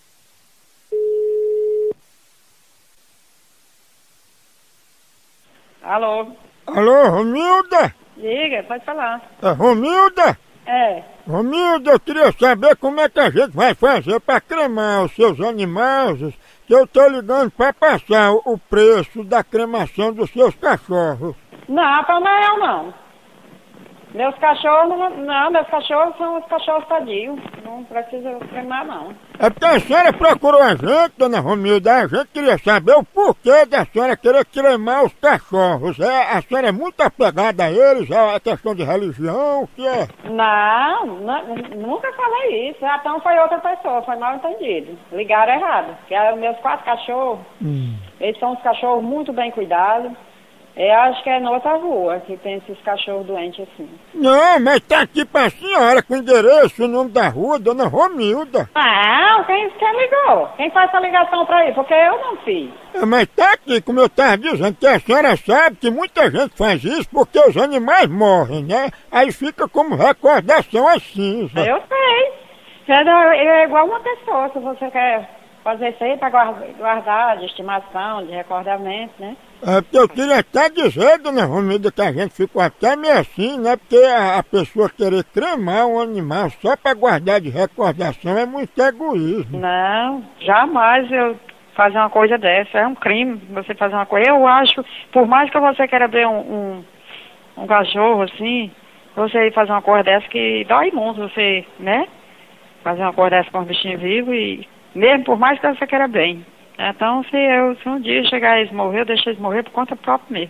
Alô? Alô, Romilda? Diga, pode falar. É Romilda? É. Romilda, eu queria saber como é que a gente vai fazer pra cremar os seus animais, que eu tô ligando pra passar o preço da cremação dos seus cachorros. Não, Papai, não. Meus cachorros, não, meus cachorros são os cachorros tadios. Não precisa cremar, não. É porque a senhora procurou a gente, dona Romilda, a gente queria saber o porquê da senhora querer cremar os cachorros. A senhora é muito apegada a eles, é questão de religião, o que é? Não, nunca falei isso. Então foi outra pessoa, foi mal entendido. Ligaram errado. Que os meus 4 cachorros, eles são uns cachorros muito bem cuidados. Eu acho que é na outra rua que tem esses cachorros doentes assim. Não, mas tá aqui pra senhora com o endereço, o nome da rua, dona Romilda. Não, quem ligou? Quem faz essa ligação pra ir? Porque eu não fiz. Mas tá aqui, como eu tava dizendo, que a senhora sabe que muita gente faz isso porque os animais morrem, né? Aí fica como recordação assim. Eu sei. É igual uma pessoa, se você quer fazer isso aí pra guardar de estimação, de recordamento, né? É porque eu queria até dizer, dona Romilda, que a gente ficou até meio assim, né? Porque a pessoa querer cremar um animal só pra guardar de recordação é muito egoísmo. Não, jamais eu fazer uma coisa dessa. É um crime você fazer uma coisa. Eu acho, por mais que você queira ver um cachorro assim, você ir fazer uma coisa dessa que dói muito, você, né? Fazer uma coisa dessa com um bichinho vivo e mesmo por mais que você queira bem. Então, se um dia chegar eles morrer, eu deixo eles morrer por conta própria mesmo.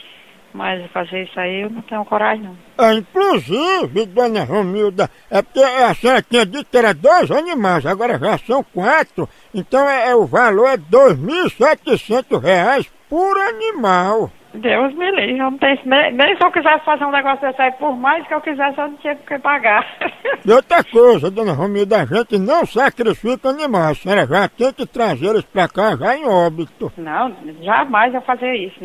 Mas fazer isso aí eu não tenho coragem, não. Inclusive, dona Romilda, é porque a senhora tinha dito que era 2 animais, agora já são 4, então o valor é R$2.700 por animal. Deus me livre, eu não tenho, nem se eu quisesse fazer um negócio desse aí, por mais que eu quisesse, eu não tinha que pagar. E outra coisa, dona Romilda, a gente não sacrifica animais, a senhora já tem que trazer eles pra cá já em óbito. Não, jamais eu fazer isso,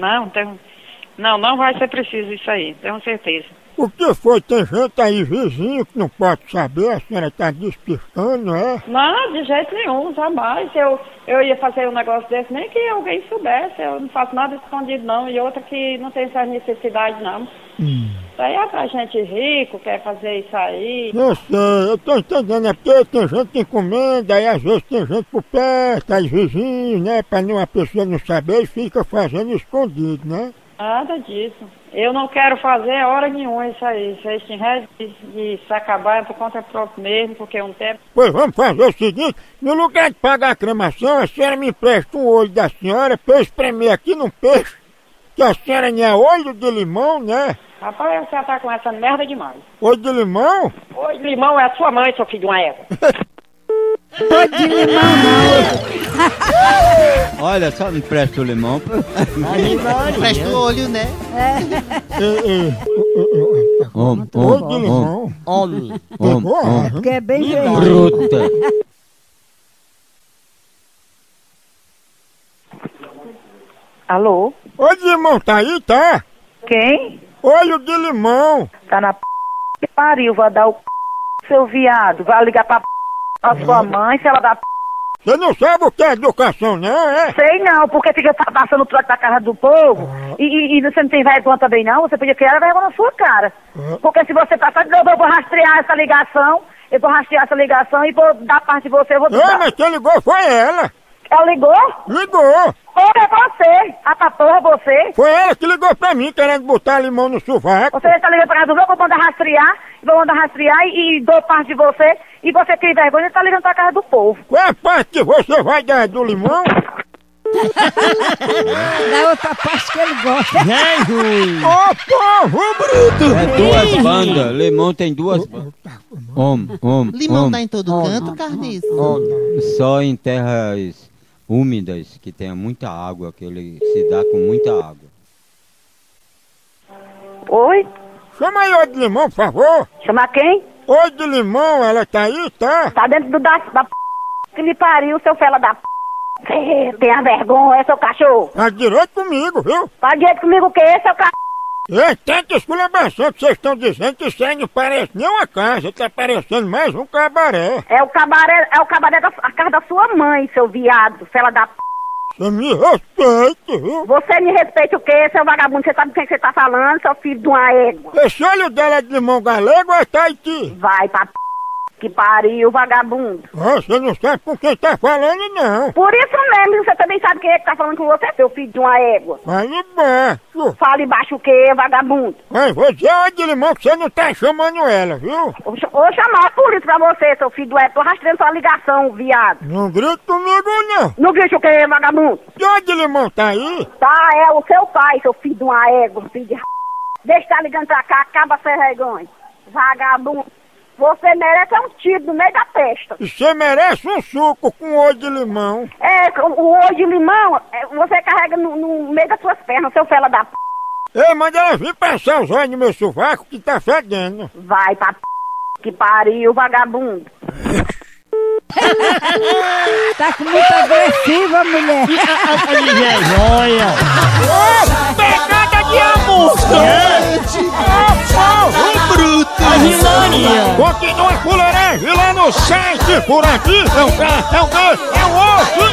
não vai ser preciso isso aí, tenho certeza. O que foi? Tem gente aí, vizinho, que não pode saber, a senhora tá despistando, não é? Não, de jeito nenhum, jamais. Eu ia fazer um negócio desse, nem que alguém soubesse, eu não faço nada escondido não, e outra que não tem essa necessidade não. Isso aí é pra gente rico, quer fazer isso aí. Eu sei, eu tô entendendo, é porque tem gente que encomenda, aí às vezes tem gente por perto, aí vizinhos, né, pra a pessoa não saber e fica fazendo escondido, né? Nada disso. Eu não quero fazer hora nenhuma isso aí. Isso aí tem resto de se acabar por conta própria mesmo, porque um tempo... Pois vamos fazer o seguinte, no lugar de pagar a cremação, a senhora me empresta um olho da senhora pra eu espremer aqui num peixe, que a senhora não é olho de limão, né? Rapaz, você tá com essa merda demais. Olho de limão? Olho de limão é a sua mãe, seu filho de uma égua. Olho de limão não. Olha, só me presta o limão. Presta o olho, né? Homem. Olho de limão. Homem. Porque é bem Bruta. Alô? Olho de limão tá aí, tá? Quem? Olho de limão. Tá na que pariu, vai dar o seu viado. Vai ligar pra a sua mãe, se ela dá Você não sabe o que é educação, não, é? Sei não, porque fica passando o trote da casa do povo e você não tem vergonha também não, você podia criar vergonha na sua cara. Porque se você passar, eu vou rastrear essa ligação, e vou dar parte de você, eu vou dar. Mas quem ligou foi ela. Ela ligou? Ligou. Ou é você? A patroa, você? Foi ela que ligou pra mim, querendo botar limão no sovaco. Você está ligando pra casa do meu, vou mandar rastrear e dou parte de você. E você tem vergonha de estar ligando pra casa do povo. Qual é a parte que você vai dar do limão? Na outra parte que ele gosta. Povo bruto! É 2 bandas, limão tem 2 bandas. Limão tá em todo canto, Carniço? Só em terras úmidas, que tenha muita água, que ele se dá com muita água. Oi? Chama aí olho de limão, por favor. Chamar quem? Olho de limão, ela tá aí, tá? Tá dentro da que me pariu, seu fela da Tenha vergonha, seu cachorro. Tá direito comigo, viu? Tá direito comigo o quê, seu cachorro? Ei, tanta esculhambação que vocês estão dizendo que isso aí não parece nem uma casa, tá parecendo mais um cabaré. É o cabaré a casa da sua mãe, seu viado, fela da p... Você me respeita, viu? Você me respeita o quê, seu vagabundo? Você sabe com quem você tá falando, seu filho de uma égua? Esse olho dela é de limão galego ou é Tahiti? Vai pra p... que pariu, vagabundo. Você não sabe com quem tá falando, não. Por isso mesmo, você também sabe quem é que tá falando com você, seu filho de uma égua. Fale baixo. Fale baixo o quê, vagabundo? Mas vou dizer olho de limão que você não tá chamando ela, viu? Vou chamar a polícia pra você, seu filho do égua. Tô rastreando sua ligação, viado. Não grita comigo, não. Não grita o quê, vagabundo? Que olho de limão tá aí? Tá, é o seu pai, seu filho de uma égua, filho de r... Deixa de estar ligando pra cá, acaba sem vergonha. Vagabundo. Você merece um tiro no meio da testa. E você merece um suco com olho de limão. É, o olho de limão, você carrega no meio das suas pernas, seu fela da p... Ei, manda ela vir passar os olhos no meu sovaco que tá fedendo. Vai pra p... que pariu, vagabundo. Tá com muito agressiva, mulher. Vergonha. Pegada de amor. Bruto. Continua fuleiragem lá no site por aqui. É o quê? É o quê? É o osso.